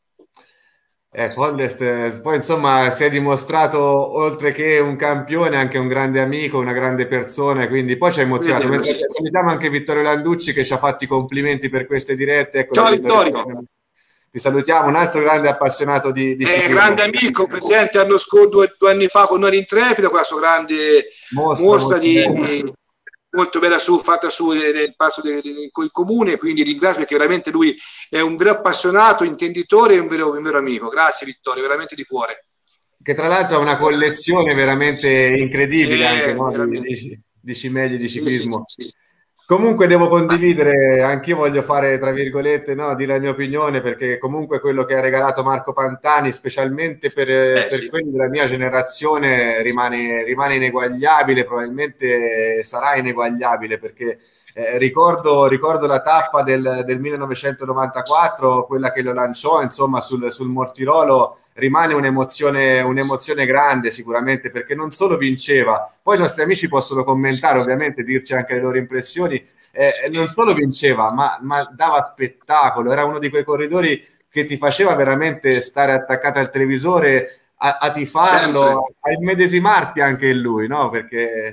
Eh, Fondest, poi insomma si è dimostrato oltre che un campione anche un grande amico, una grande persona, quindi poi ci ha emozionato. Vero, Mentre sì. salutiamo anche Vittorio Landucci che ci ha fatto i complimenti per queste dirette. Ecco, Ciao Vittorio, Vittorio. ti salutiamo, un altro grande appassionato di, di È ciclismo. grande amico, presente l'anno scorso, due, due anni fa con noi all'Intrepida, con la sua grande mostra, mostra di, bella. molto bella su, fatta su nel passo del, del, del comune, quindi ringrazio perché veramente lui è un vero appassionato, intenditore e un vero, un vero amico. Grazie Vittorio, veramente di cuore. Che tra l'altro ha una collezione veramente incredibile, eh, anche no? di, di, di cimeli di ciclismo. Sì, sì, sì. Comunque devo condividere, anch'io voglio fare, tra virgolette, no, dire la mia opinione, perché comunque quello che ha regalato Marco Pantani, specialmente per, eh, per sì. quelli della mia generazione, rimane, rimane ineguagliabile, probabilmente sarà ineguagliabile, perché eh, ricordo, ricordo la tappa del, del millenovecentonovantaquattro, quella che lo lanciò, insomma, sul, sul Mortirolo. Rimane un'emozione, un'emozione grande sicuramente perché non solo vinceva, poi i nostri amici possono commentare ovviamente, dirci anche le loro impressioni, eh, non solo vinceva ma, ma dava spettacolo, era uno di quei corridori che ti faceva veramente stare attaccato al televisore a, a tifarlo, sempre. A immedesimarti anche in lui, no? Perché...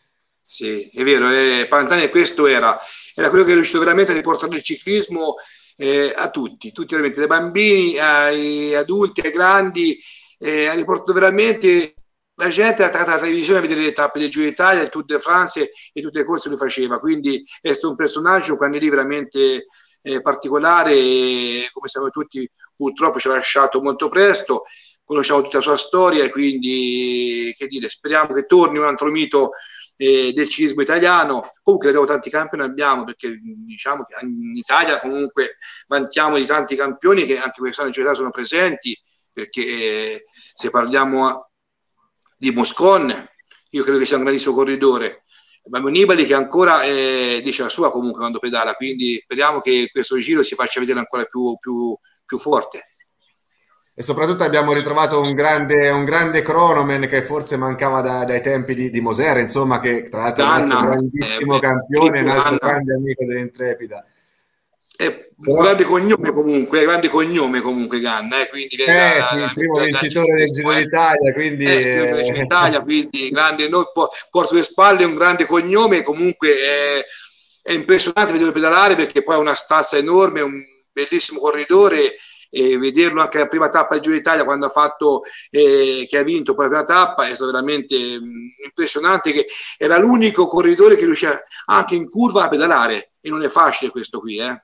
Sì, è vero, eh, Pantani questo era, era quello che è riuscito veramente a riportare il ciclismo eh, a tutti, tutti veramente, dai bambini ai adulti, ai grandi, eh, ha riportato veramente la gente è attaccata alla televisione a vedere le tappe del Giro d'Italia, il Tour de France e tutte le corse che lui faceva, quindi è stato un personaggio quando lì veramente eh, particolare e come sappiamo tutti purtroppo ci ha lasciato molto presto, conosciamo tutta la sua storia e quindi che dire, speriamo che torni un altro mito eh, del ciclismo italiano. Comunque abbiamo tanti campioni, abbiamo perché diciamo che in Italia comunque vantiamo di tanti campioni che anche quest'anno in città sono presenti, perché eh, se parliamo di Moscon, io credo che sia un grandissimo corridore. Abbiamo Nibali che ancora eh, dice la sua comunque quando pedala, quindi speriamo che questo giro si faccia vedere ancora più, più, più forte. E soprattutto abbiamo ritrovato un grande, un grande cronoman che forse mancava da, dai tempi di, di Moser, insomma, che tra l'altro è un altro grandissimo eh, campione, un altro grande amico dell'Intrepida. È un grande cognome comunque, grande cognome comunque Ganna, eh, quindi eh, da, sì, il primo da, vincitore da, del Giro eh, d'Italia, quindi eh, eh, Giro d'Italia, quindi grande, noi porta sulle spalle un grande cognome, comunque è, è impressionante vederlo pedalare perché poi ha una stazza enorme, un bellissimo corridore e vederlo anche la prima tappa del Giro d'Italia quando ha fatto eh, che ha vinto poi la prima tappa è stato veramente mh, impressionante, che era l'unico corridore che riusciva anche in curva a pedalare e non è facile questo qui, eh.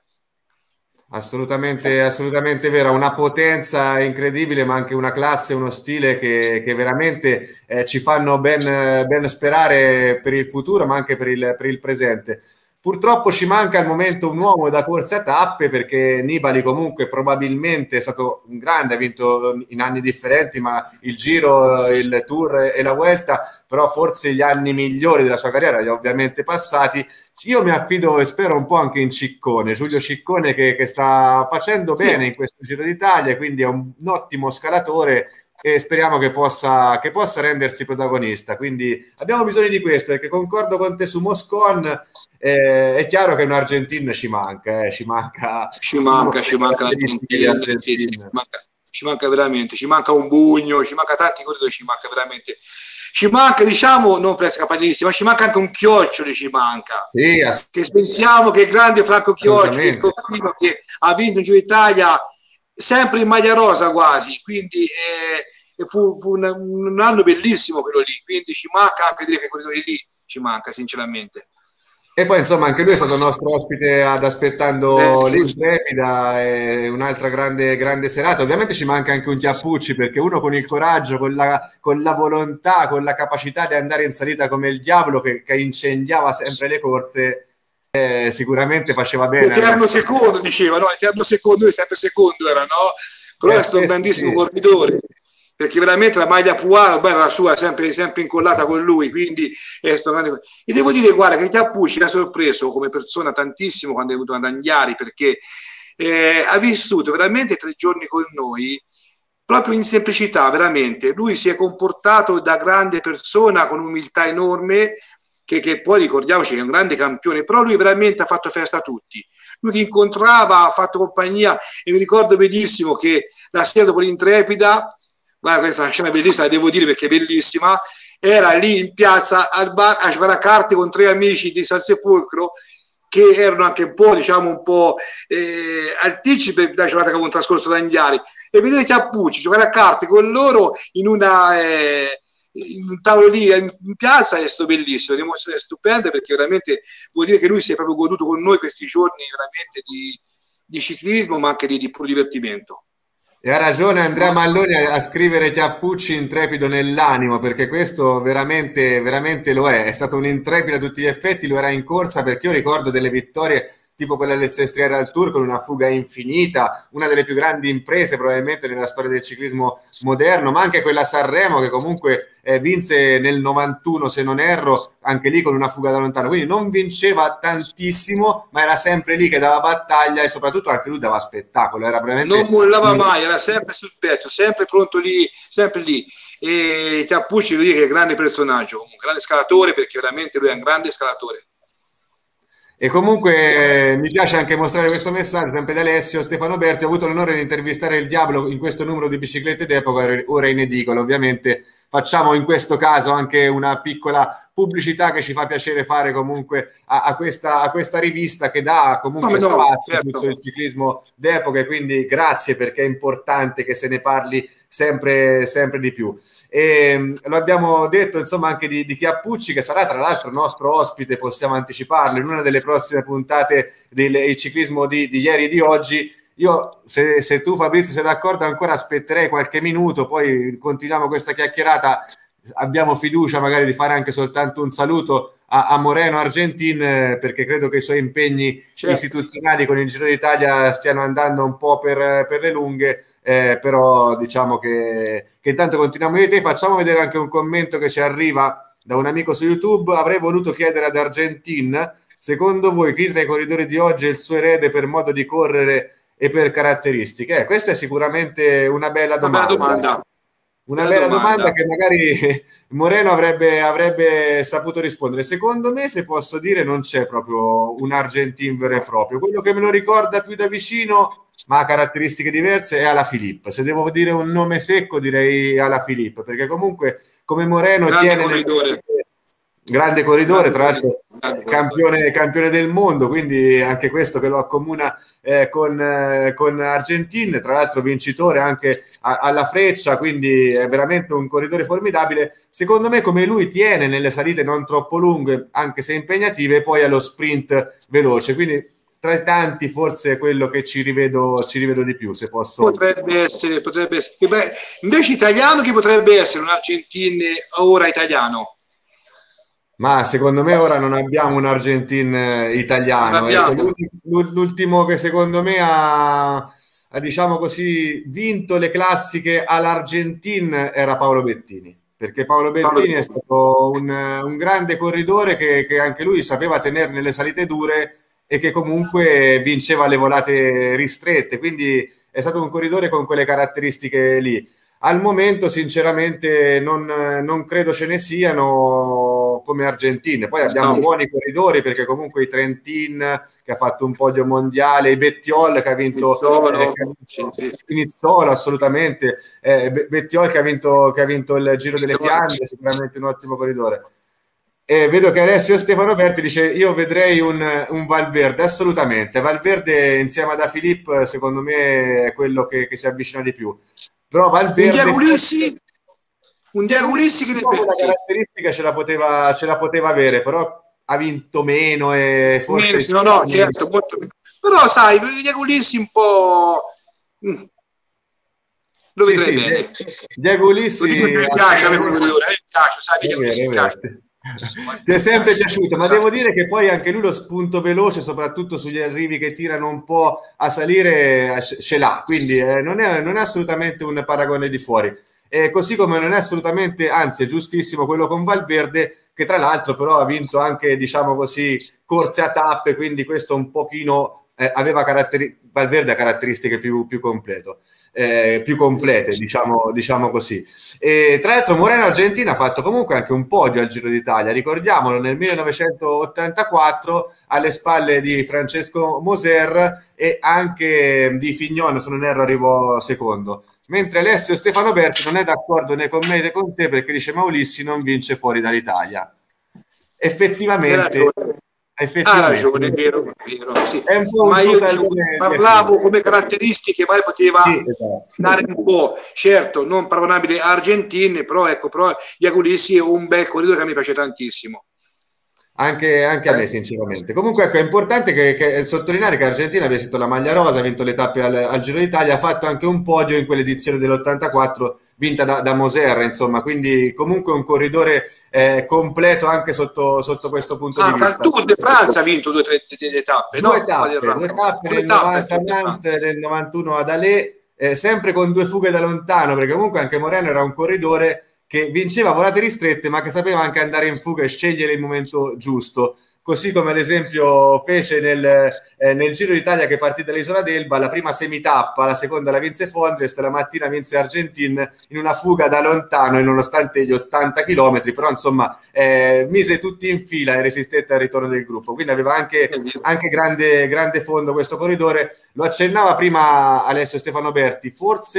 Assolutamente, assolutamente vero, una potenza incredibile, ma anche una classe, uno stile che, che veramente eh, ci fanno ben, ben sperare per il futuro, ma anche per il, per il presente. Purtroppo ci manca al momento un uomo da corsa a tappe, perché Nibali comunque probabilmente è stato un grande, ha vinto in anni differenti, ma il Giro, il Tour e la Vuelta, però forse gli anni migliori della sua carriera li ha ovviamente passati. Io mi affido e spero un po' anche in Ciccone, Giulio Ciccone che, che sta facendo bene in questo Giro d'Italia, quindi è un, un ottimo scalatore e speriamo che possa, che possa rendersi protagonista. Quindi abbiamo bisogno di questo, perché concordo con te su Moscon, eh, è chiaro che un argentino ci manca, eh, ci manca, ci manca, ci manca l'Argentina, sì, sì, ci, manca, ci manca veramente, ci manca un Bugno, ci manca tanti corridori, ci manca veramente. Ci manca, diciamo, non per essere capacissimo, ma ci manca anche un Chioccioli, ci manca. Sì, che pensiamo che il grande Franco Chioccioli, il coppino che ha vinto in Giro d'Italia sempre in maglia rosa quasi, quindi eh, fu, fu un, un anno bellissimo quello lì, quindi ci manca anche dire che quelli lì ci manca sinceramente. E poi insomma anche lui è stato nostro ospite ad Aspettando l'Intrepida, e un'altra grande, grande serata. Ovviamente ci manca anche un Chiappucci, perché uno con il coraggio, con la, con la volontà, con la capacità di andare in salita come il diavolo, che, che incendiava sempre le corse, eh, sicuramente faceva bene. L'eterno secondo, diceva, no? L'eterno secondo, è sempre secondo era, no? Però eh, è stato un grandissimo sì. corridore, perché veramente la maglia Puaro era la sua, sempre, sempre incollata con lui, quindi è stato grande. E devo dire, guarda, che Chiappucci mi ha sorpreso come persona tantissimo quando è venuto ad Anghiari, perché eh, ha vissuto veramente tre giorni con noi proprio in semplicità, veramente. Lui si è comportato da grande persona con umiltà enorme, che, che poi ricordiamoci che è un grande campione, però lui veramente ha fatto festa a tutti. Lui che incontrava, ha fatto compagnia, e mi ricordo benissimo che la sera dopo l'Intrepida, guarda, questa è una scena bellissima, la devo dire perché è bellissima, era lì in piazza al bar a giocare a carte con tre amici di San Sepolcro che erano anche un po', diciamo, un po' eh, alticci per la giornata che avevano trascorso da Anghiari, e vedere Chiappucci giocare a carte con loro in una eh, in un tavolo lì in, in piazza è stato bellissimo, un'emozione stupenda, perché veramente vuol dire che lui si è proprio goduto con noi questi giorni veramente di, di ciclismo, ma anche di, di puro divertimento. E ha ragione Andrea Malloni a scrivere Chiappucci intrepido nell'animo, perché questo veramente, veramente lo è. È stato un intrepido a tutti gli effetti, lo era in corsa, perché io ricordo delle vittorie tipo quella del Sestriere al Tour con una fuga infinita, una delle più grandi imprese probabilmente nella storia del ciclismo moderno, ma anche quella a Sanremo che comunque eh, vinse nel novantuno se non erro, anche lì con una fuga da lontano, quindi non vinceva tantissimo, ma era sempre lì che dava battaglia e soprattutto anche lui dava spettacolo, era veramente... non mollava mai, era sempre sul pezzo, sempre pronto lì, sempre lì. E Chiappucci, devo dire che è un grande personaggio, un grande scalatore, perché veramente lui è un grande scalatore. E comunque eh, mi piace anche mostrare questo messaggio, sempre da Alessio. Stefano Berti: ho avuto l'onore di intervistare il Diavolo in questo numero di Biciclette d'Epoca, ora in edicola. Ovviamente facciamo in questo caso anche una piccola pubblicità che ci fa piacere fare comunque a, a, questa, a questa rivista che dà comunque no, spazio a certo. tutto il ciclismo d'epoca, e quindi grazie, perché è importante che se ne parli sempre, sempre di più. E lo abbiamo detto insomma anche di, di Chiappucci, che sarà tra l'altro nostro ospite, possiamo anticiparlo, in una delle prossime puntate del ciclismo di, di ieri e di oggi. Io, se, se tu Fabrizio sei d'accordo, ancora aspetterei qualche minuto, poi continuiamo questa chiacchierata. Abbiamo fiducia magari di fare anche soltanto un saluto a, a Moreno Argentin, eh, perché credo che i suoi impegni certo. istituzionali con il Giro d'Italia stiano andando un po' per, per le lunghe, eh, però diciamo che, che intanto continuiamo di te. Facciamo vedere anche un commento che ci arriva da un amico su YouTube. Avrei voluto chiedere ad Argentin, secondo voi chi tra i corridori di oggi è il suo erede per modo di correre e per caratteristiche? Eh, questa è sicuramente una bella domanda. Una bella domanda, una bella domanda. domanda che magari Moreno avrebbe, avrebbe saputo rispondere. Secondo me, se posso dire, non c'è proprio un Argentin vero e proprio. Quello che me lo ricorda più da vicino, ma ha caratteristiche diverse, è Alaphilippe. Se devo dire un nome secco, direi Alaphilippe, perché comunque come Moreno grande tiene corridore. Nel... grande corridore, tra l'altro campione, campione del mondo, quindi anche questo che lo accomuna eh, con, eh, con Argentin, tra l'altro vincitore anche a, alla Freccia, quindi è veramente un corridore formidabile. Secondo me, come lui, tiene nelle salite non troppo lunghe, anche se impegnative, e poi allo sprint veloce, quindi tra i tanti forse è quello che ci rivedo, ci rivedo di più, se posso. Potrebbe essere, potrebbe essere. Beh, invece italiano, chi potrebbe essere un Argentin ora italiano? Ma secondo me ora non abbiamo un Argentin italiano. Ecco, l'ultimo che secondo me ha, ha, diciamo così, vinto le classiche all'Argentin era Paolo Bettini, perché Paolo Bettini Paolo... è stato un, un grande corridore che, che anche lui sapeva tenere nelle salite dure e che comunque vinceva le volate ristrette, quindi è stato un corridore con quelle caratteristiche lì. Al momento sinceramente non, non credo ce ne siano come Argentin. Poi abbiamo no. buoni corridori, perché comunque i Trentin, che ha fatto un podio mondiale, i Bettiol che ha vinto Nizzolo, eh, Nizzolo assolutamente, eh, Bettiol che ha vinto, che ha vinto il Giro delle Fiandre, sicuramente un ottimo corridore. E vedo che Alessio Stefano Berti dice: io vedrei un, un Valverde, assolutamente. Valverde insieme ad Alaphilippe secondo me è quello che, che si avvicina di più. Però Valverde, un Diagulissi, un Diagulissi che ne pensi? La caratteristica ce la, poteva, ce la poteva avere, però ha vinto meno e forse meno, no, no, certo, molto meno. Però sai, Diagulissi un po' mm. lo sì, vedrei sì, bene. Diagulissi mi piace, a me come corridore, mi piace, sai, Diagulissi mi piace. Ti è sempre piaciuto, ma devo dire che poi anche lui lo spunto veloce, soprattutto sugli arrivi che tirano un po' a salire, ce l'ha, quindi eh, non, è, non è assolutamente un paragone di fuori. E così come non è assolutamente, anzi è giustissimo quello con Valverde, che tra l'altro però ha vinto anche, diciamo così, corse a tappe, quindi questo un pochino eh, aveva caratteri- Valverde ha caratteristiche più, più completo. Eh, più complete, diciamo, diciamo così. E tra l'altro Moreno Argentin ha fatto comunque anche un podio al Giro d'Italia, ricordiamolo, nel millenovecentottantaquattro alle spalle di Francesco Moser e anche di Fignon, se non erro arrivò secondo, mentre Alessio Stefano Berti non è d'accordo né con me né con te, perché dice Maulissi non vince fuori dall'Italia. Effettivamente ha ragione, è vero, è vero sì. È un po' ma un io dicevo, parlavo come caratteristiche, poi poteva sì, esatto. dare un po', certo non paragonabile a Argentin, però ecco, però Diagulissi è un bel corridore che mi piace tantissimo. Anche, anche a me sinceramente. Comunque ecco, è importante che, che, sottolineare che Argentina aveva vinto la maglia rosa, ha vinto le tappe al, al Giro d'Italia, ha fatto anche un podio in quell'edizione dell'ottantaquattro vinta da, da Moser, insomma, quindi comunque un corridore eh, completo anche sotto, sotto questo punto ah, di vista. Il Tour de France ha vinto due o tre tappe, due no? tappe, due tappe nel novanta a Nantes, nel novantuno ad Alais, eh, sempre con due fughe da lontano, perché comunque anche Moreno era un corridore che vinceva volate ristrette, ma che sapeva anche andare in fuga e scegliere il momento giusto, così come ad esempio fece nel, eh, nel Giro d'Italia, che partì dall'Isola d'Elba, la prima semitappa, la seconda la vinse Fondrest, la mattina vinse Argentin in una fuga da lontano, e nonostante gli ottanta chilometri, però insomma eh, mise tutti in fila e resistette al ritorno del gruppo, quindi aveva anche, anche grande, grande fondo questo corridore. Lo accennava prima Alessio Stefano Berti, forse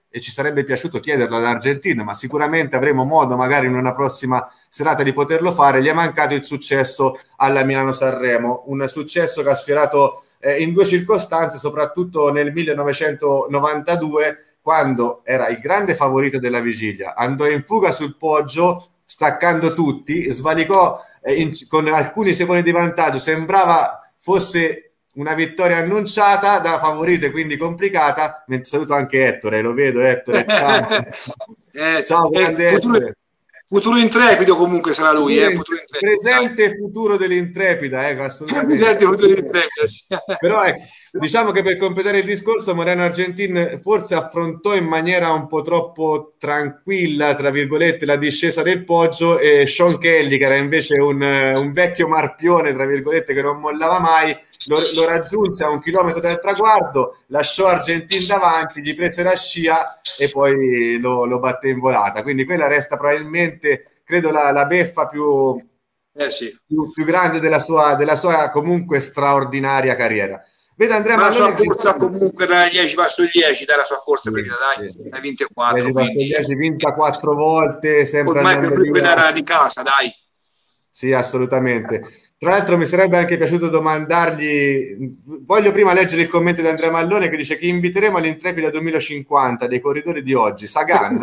e ci sarebbe piaciuto chiederlo all'Argentina, ma sicuramente avremo modo magari in una prossima serata di poterlo fare. Gli è mancato il successo alla Milano-Sanremo, un successo che ha sfiorato eh, in due circostanze, soprattutto nel millenovecentonovantadue, quando era il grande favorito della vigilia, andò in fuga sul poggio staccando tutti, svalicò eh, in, con alcuni secondi di vantaggio, sembrava fosse una vittoria annunciata da favorito e quindi complicata. Saluto anche Ettore, lo vedo Ettore, ciao. eh, ciao grande eh, futuro, Ettore. Futuro intrepido comunque sarà lui, futuro, eh, futuro presente e futuro dell'intrepida, eh, assolutamente. Presente e futuro dell'intrepida, sì. Però ecco, diciamo che per completare il discorso, Moreno Argentin forse affrontò in maniera un po' troppo tranquilla, tra virgolette, la discesa del poggio, e Sean Kelly, che era invece un, un vecchio marpione, tra virgolette, che non mollava mai, lo, lo raggiunse a un chilometro dal traguardo, lasciò Argentin davanti, gli prese la scia e poi lo, lo batté in volata. Quindi quella resta probabilmente, credo, la, la beffa più, eh sì. più, più grande della sua, della sua comunque straordinaria carriera. Vede Andrea Ma la sua Mallone, corsa comunque da dieci Vasto dieci, dalla sua corsa, sì, perché dai, sì. Da ventiquattro, quindi dieci, vinta quattro volte, sempre ormai per lui era di casa, dai. Sì, assolutamente. Tra l'altro mi sarebbe anche piaciuto domandargli, voglio prima leggere il commento di Andrea Mallone che dice: chi inviteremo all'Intrepida duemilacinquanta dei corridori di oggi? Sagan?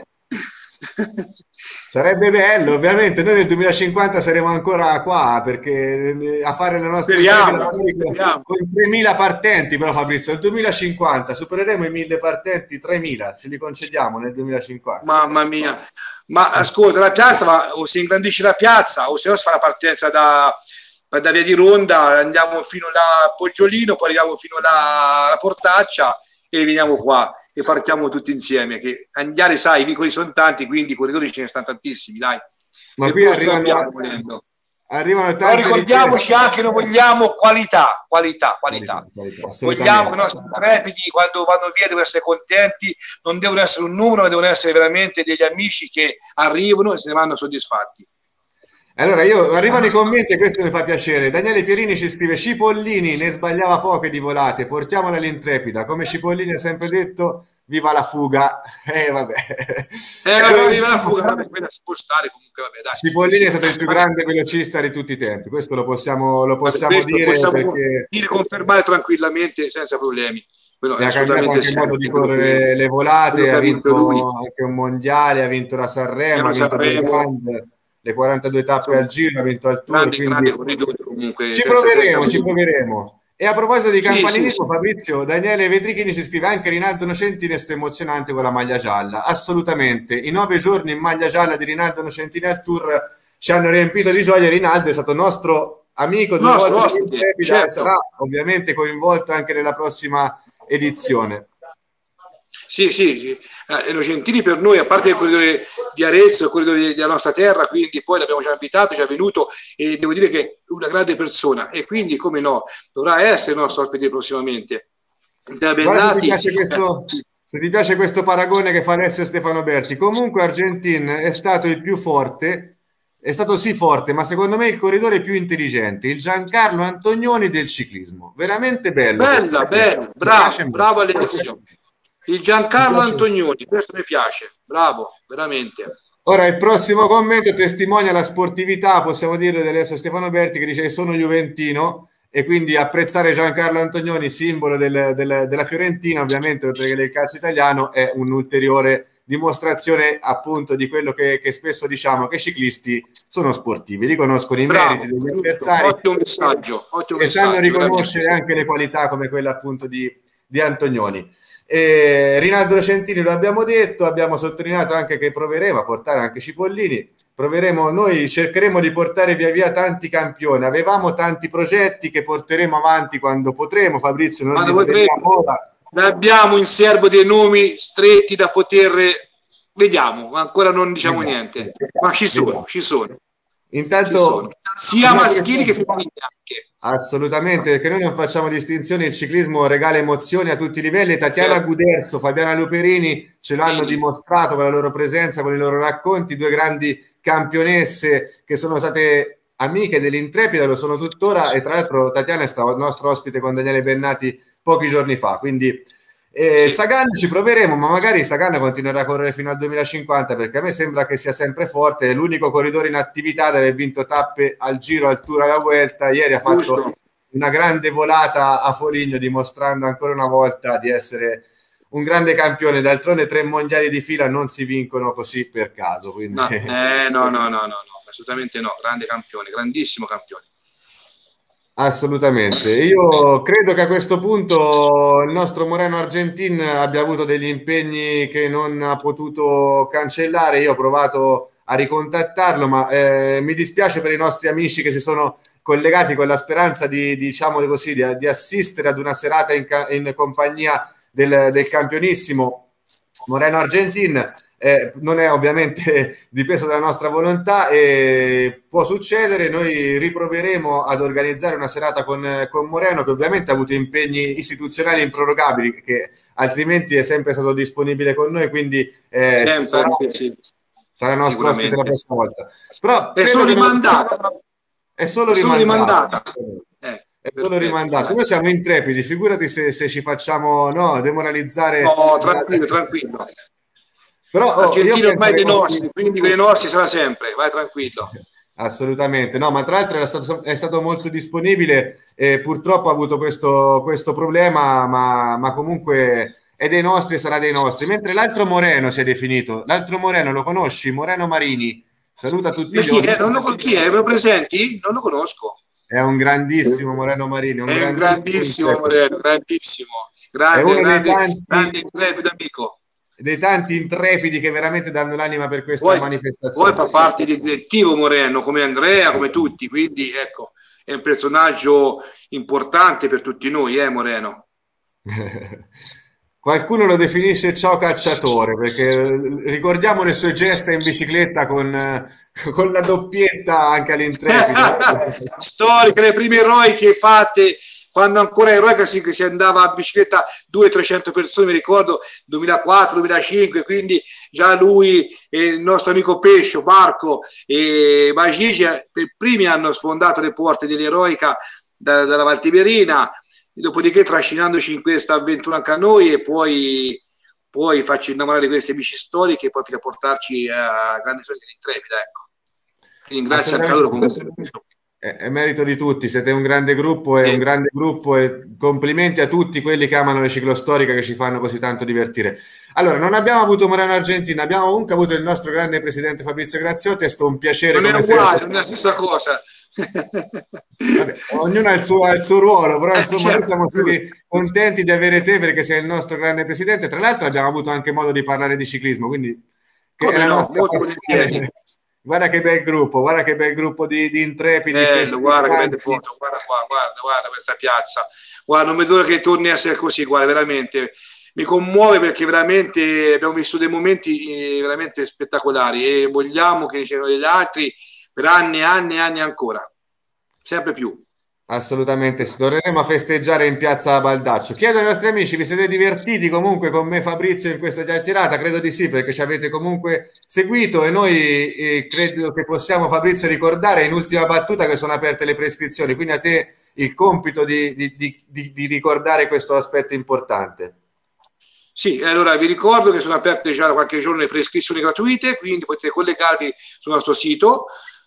Sarebbe bello, ovviamente noi nel duemilacinquanta saremo ancora qua, perché a fare la nostra speriamo, con, con tremila partenti. Però Fabrizio, nel duemilacinquanta supereremo i mille partenti, tremila ce li concediamo nel duemilacinquanta. Mamma mia, ma ascolta, la piazza va, o si ingrandisce la piazza o se no si fa la partenza da, da via di Ronda, andiamo fino là a Poggiolino, poi arriviamo fino là alla Portaccia e veniamo qua e partiamo tutti insieme, che Andiare, sai, i vicoli sono tanti, quindi i corridori ce ne stanno tantissimi, dai. Ma e qui arrivano, arrivano tanti. Ma ricordiamoci anche che noi vogliamo qualità, qualità, qualità. qualità, qualità vogliamo che i nostri intrepidi, quando vanno via, devono essere contenti, non devono essere un numero, ma devono essere veramente degli amici che arrivano e se ne vanno soddisfatti. Allora, io arrivano i commenti e questo mi fa piacere. Daniele Pierini ci scrive: Cipollini ne sbagliava poche di volate, portiamola all'Intrepida. Come Cipollini ha sempre detto, viva la fuga. Eh vabbè, eh, vabbè viva la fuga, vabbè, quella spostare comunque, vabbè, dai. Cipollini è stato il più grande velocista di tutti i tempi, questo lo possiamo, lo possiamo vabbè, dire, possiamo perché dire, confermare tranquillamente senza problemi. Quello ha cambiato anche il modo di correre le volate, ha vinto anche un mondiale, ha vinto la Sanremo, ha vinto le grandi, le quarantadue tappe al Giro, ha vinto al Tour, grandi, quindi grandi comunque, ci proveremo, ci proveremo. E a proposito di campanilismo, sì, sì, Fabrizio, Daniele Vetrichini ci scrive: anche Rinaldo Nocentini è sto emozionante con la maglia gialla. Assolutamente, i nove giorni in maglia gialla di Rinaldo Nocentini al Tour ci hanno riempito di gioia. Rinaldo è stato nostro amico due nostro volte ospite, certo. E sarà ovviamente coinvolto anche nella prossima edizione. Sì, sì, eh, Nocentini per noi, a parte il corridore di Arezzo, il corridore della nostra terra, quindi poi l'abbiamo già invitato, già venuto, e devo dire che è una grande persona e quindi, come no, dovrà essere il nostro ospite prossimamente. Guarda, se ti piace questo, se ti piace questo paragone che fa Alessio Stefano Berti, comunque Argentin è stato il più forte, è stato sì forte, ma secondo me il corridore più intelligente, il Giancarlo Antonioni del ciclismo. Veramente bello. Bella, bella, bravo, bravo Alessio. Il Giancarlo Antonioni, questo mi piace, bravo, veramente. Ora il prossimo commento testimonia la sportività, possiamo dire, di Alessio Stefano Berti, che dice: sono juventino e quindi apprezzare Giancarlo Antonioni, simbolo del, del, della Fiorentina, ovviamente, oltre che del calcio italiano, è un'ulteriore dimostrazione appunto di quello che, che spesso diciamo, che i ciclisti sono sportivi, riconoscono i bravo, meriti degli avversari, ottimo messaggio, ottimo e messaggio, sanno riconoscere veramente. Anche le qualità come quella appunto di, di Antonioni. Eh, Rinaldo Nocentini lo abbiamo detto, abbiamo sottolineato anche che proveremo a portare anche Cipollini, proveremo, noi cercheremo di portare via via tanti campioni, avevamo tanti progetti che porteremo avanti quando potremo, Fabrizio, non li sveliamo ora. Abbiamo in serbo dei nomi stretti da poter, vediamo, ancora non diciamo Vediamo. niente, ma ci sono, Vediamo. ci sono. Intanto, ci sono. Sia maschili che femminili anche. Assolutamente, perché noi non facciamo distinzioni, il ciclismo regala emozioni a tutti i livelli. Tatiana certo. Guderzo, Fabiana Luperini ce l'hanno sì. dimostrato con la loro presenza, con i loro racconti, due grandi campionesse che sono state amiche dell'Intrepida, lo sono tuttora, e tra l'altro Tatiana è stata nostra ospite con Daniele Bennati pochi giorni fa, quindi E Sì. Sagan ci proveremo, ma magari Sagan continuerà a correre fino al duemilacinquanta, perché a me sembra che sia sempre forte, è l'unico corridore in attività ad aver vinto tappe al Giro, al Tour, alla Vuelta. Ieri ha fatto Giusto. una grande volata a Foligno, dimostrando ancora una volta di essere un grande campione. D'altronde tre mondiali di fila non si vincono così per caso, quindi... No, eh, no, no, no, no, no, assolutamente no, grande campione, grandissimo campione. Assolutamente. Io credo che a questo punto il nostro Moreno Argentin abbia avuto degli impegni che non ha potuto cancellare. Io ho provato a ricontattarlo, ma eh, mi dispiace per i nostri amici che si sono collegati con la speranza di, diciamo così, di, di assistere ad una serata in, in compagnia del, del campionissimo Moreno Argentin. Eh, non è ovviamente dipeso dalla nostra volontà e può succedere. Noi riproveremo ad organizzare una serata con, con Moreno, che ovviamente ha avuto impegni istituzionali improrogabili, che altrimenti è sempre stato disponibile con noi, quindi eh, Sempre, sarà, sì, sì. sarà nostro ospite la prossima volta. Però è solo rimandata, non... è solo è solo rimandata, rimandata. Eh, è solo rimandato. Noi siamo intrepidi, figurati se, se ci facciamo no, demoralizzare. No, tranquillo, tranquillo. Però oh, Argentina ormai dei nostri, nostri, quindi con i nostri sarà sempre, vai tranquillo. Assolutamente, no, ma tra l'altro era stato, è stato molto disponibile e purtroppo ha avuto questo, questo problema, ma, ma comunque è dei nostri e sarà dei nostri. Mentre l'altro Moreno si è definito, l'altro Moreno lo conosci? Moreno Marini, saluta tutti Ma gli chi ospiti. è? Non lo, chi è? Me lo presenti? Non lo conosco. È un grandissimo Moreno Marini, un è un grandissimo, grandissimo Moreno, grandissimo, grande, è uno grande, dei tanti, grande intrepido amico. Dei tanti intrepidi che veramente danno l'anima per questa Poi, manifestazione. poi fa parte del direttivo Moreno, come Andrea, come tutti, quindi ecco, è un personaggio importante per tutti noi, eh, Moreno. Qualcuno lo definisce ciao cacciatore, perché ricordiamo le sue gesta in bicicletta con, con la doppietta anche all'Intrepido. Storiche, le prime eroiche fatte quando ancora eroica si, si andava a bicicletta duecento trecento persone, mi ricordo duemilaquattro duemilacinque, quindi già lui e il nostro amico Pescio, Barco e Magigi per primi hanno sfondato le porte dell'eroica da, dalla Valtiberina, dopodiché trascinandoci in questa avventura anche a noi e poi, poi farci innamorare di queste bici storiche e poi fino a portarci a grandi storie dell'Intrepida, ecco. Quindi grazie anche a loro comunque. È merito di tutti, siete un grande gruppo e sì. un grande gruppo e complimenti a tutti quelli che amano le ciclostoriche, che ci fanno così tanto divertire. Allora, non abbiamo avuto Moreno Argentina, abbiamo comunque avuto il nostro grande presidente Fabrizio Graziotti, è stato un piacere. Non è uguale, non è la stessa cosa. Vabbè, ognuno ha il, suo, ha il suo ruolo, però insomma eh, certo, noi siamo stati contenti di avere te perché sei il nostro grande presidente. Tra l'altro abbiamo avuto anche modo di parlare di ciclismo, quindi che come è la no, nostra molto passione. Guarda che bel gruppo, guarda che bel gruppo di, di intrepidi. Bello, guarda che belle foto, guarda qua, guarda, guarda questa piazza. Guarda, non vedo che torni a essere così, guarda, veramente. Mi commuove perché veramente abbiamo visto dei momenti veramente spettacolari e vogliamo che ne siano degli altri per anni e anni e anni ancora. Sempre più. Assolutamente, torneremo a festeggiare in piazza Baldaccio. Chiedo ai nostri amici, vi siete divertiti comunque con me Fabrizio in questa chiacchierata? Credo di sì, perché ci avete comunque seguito e noi eh, credo che possiamo, Fabrizio, ricordare in ultima battuta che sono aperte le prescrizioni, quindi a te il compito di, di, di, di ricordare questo aspetto importante. Sì, allora vi ricordo che sono aperte già da qualche giorno le prescrizioni gratuite, quindi potete collegarvi sul nostro sito.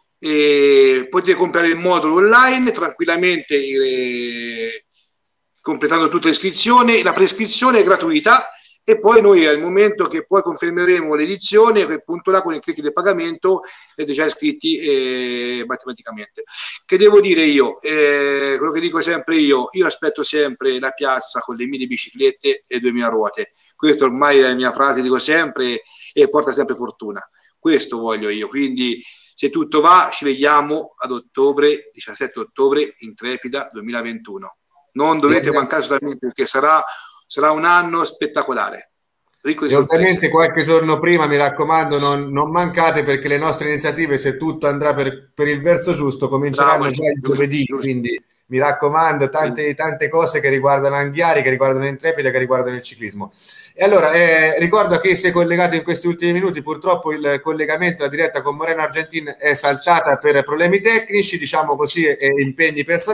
E potete comprare il modulo online tranquillamente eh, completando tutta l'iscrizione. La prescrizione è gratuita e poi noi al momento che poi confermeremo l'edizione, a quel punto là con il click del pagamento siete già iscritti eh, matematicamente. Che devo dire io? Eh, quello che dico sempre io, io aspetto sempre la piazza con le mini biciclette e le duemila ruote. Questa ormai è la mia frase, dico sempre, e porta sempre fortuna. Questo voglio io, quindi se tutto va ci vediamo ad ottobre, diciassette ottobre, Intrepida duemilaventuno. Non dovete mancare assolutamente perché sarà, sarà un anno spettacolare. Ricco di e sorprese. Ovviamente qualche giorno prima, mi raccomando, non, non mancate perché le nostre iniziative, se tutto andrà per, per il verso giusto, cominceranno Bravo, già il giovedì, quindi mi raccomando, tante, tante cose che riguardano Anghiari, che riguardano Intrepida, che riguardano il ciclismo. E allora, eh, ricordo che si è collegato in questi ultimi minuti, purtroppo il collegamento, la diretta con Moreno Argentin è saltata per problemi tecnici, diciamo così, e impegni personali,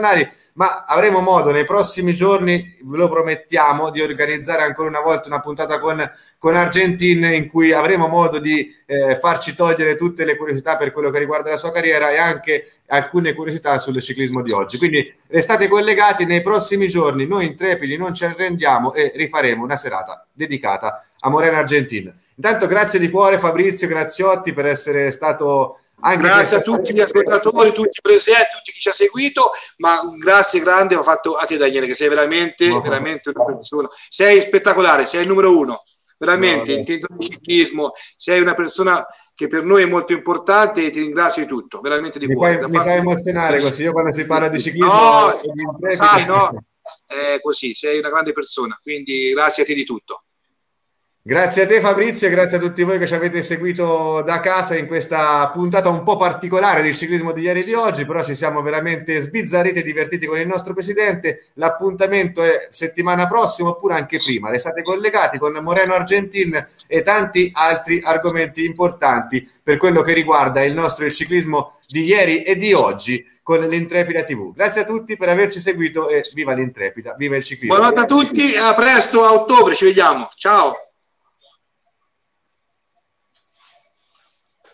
ma avremo modo nei prossimi giorni, ve lo promettiamo, di organizzare ancora una volta una puntata con, con Argentin, in cui avremo modo di eh, farci togliere tutte le curiosità per quello che riguarda la sua carriera e anche alcune curiosità sul ciclismo di oggi. Quindi restate collegati, nei prossimi giorni noi intrepidi non ci arrendiamo e rifaremo una serata dedicata a Morena Argentin. Intanto grazie di cuore Fabrizio Graziotti per essere stato anche grazie a tutti gli ascoltatori, tutti presenti, tutti chi ci ha seguito, ma grazie grande ho fatto a te Daniele, che sei veramente, no. veramente una persona, sei spettacolare, sei il numero uno, veramente, no, in tempo di ciclismo, sei una persona che per noi è molto importante e ti ringrazio di tutto, veramente di mi cuore. Fai, mi fai emozionare così, io quando si parla di ciclismo... No, sai, no, è così, sei una grande persona, quindi grazie a te di tutto. Grazie a te Fabrizio e grazie a tutti voi che ci avete seguito da casa in questa puntata un po' particolare del ciclismo di ieri e di oggi, però ci siamo veramente sbizzarriti e divertiti con il nostro presidente. L'appuntamento è settimana prossima oppure anche prima. Restate collegati con Moreno Argentin e tanti altri argomenti importanti per quello che riguarda il nostro il ciclismo di ieri e di oggi con l'Intrepida tivù. Grazie a tutti per averci seguito e viva l'Intrepida, viva il ciclismo. Buonanotte a tutti e a presto, a ottobre, ci vediamo. Ciao.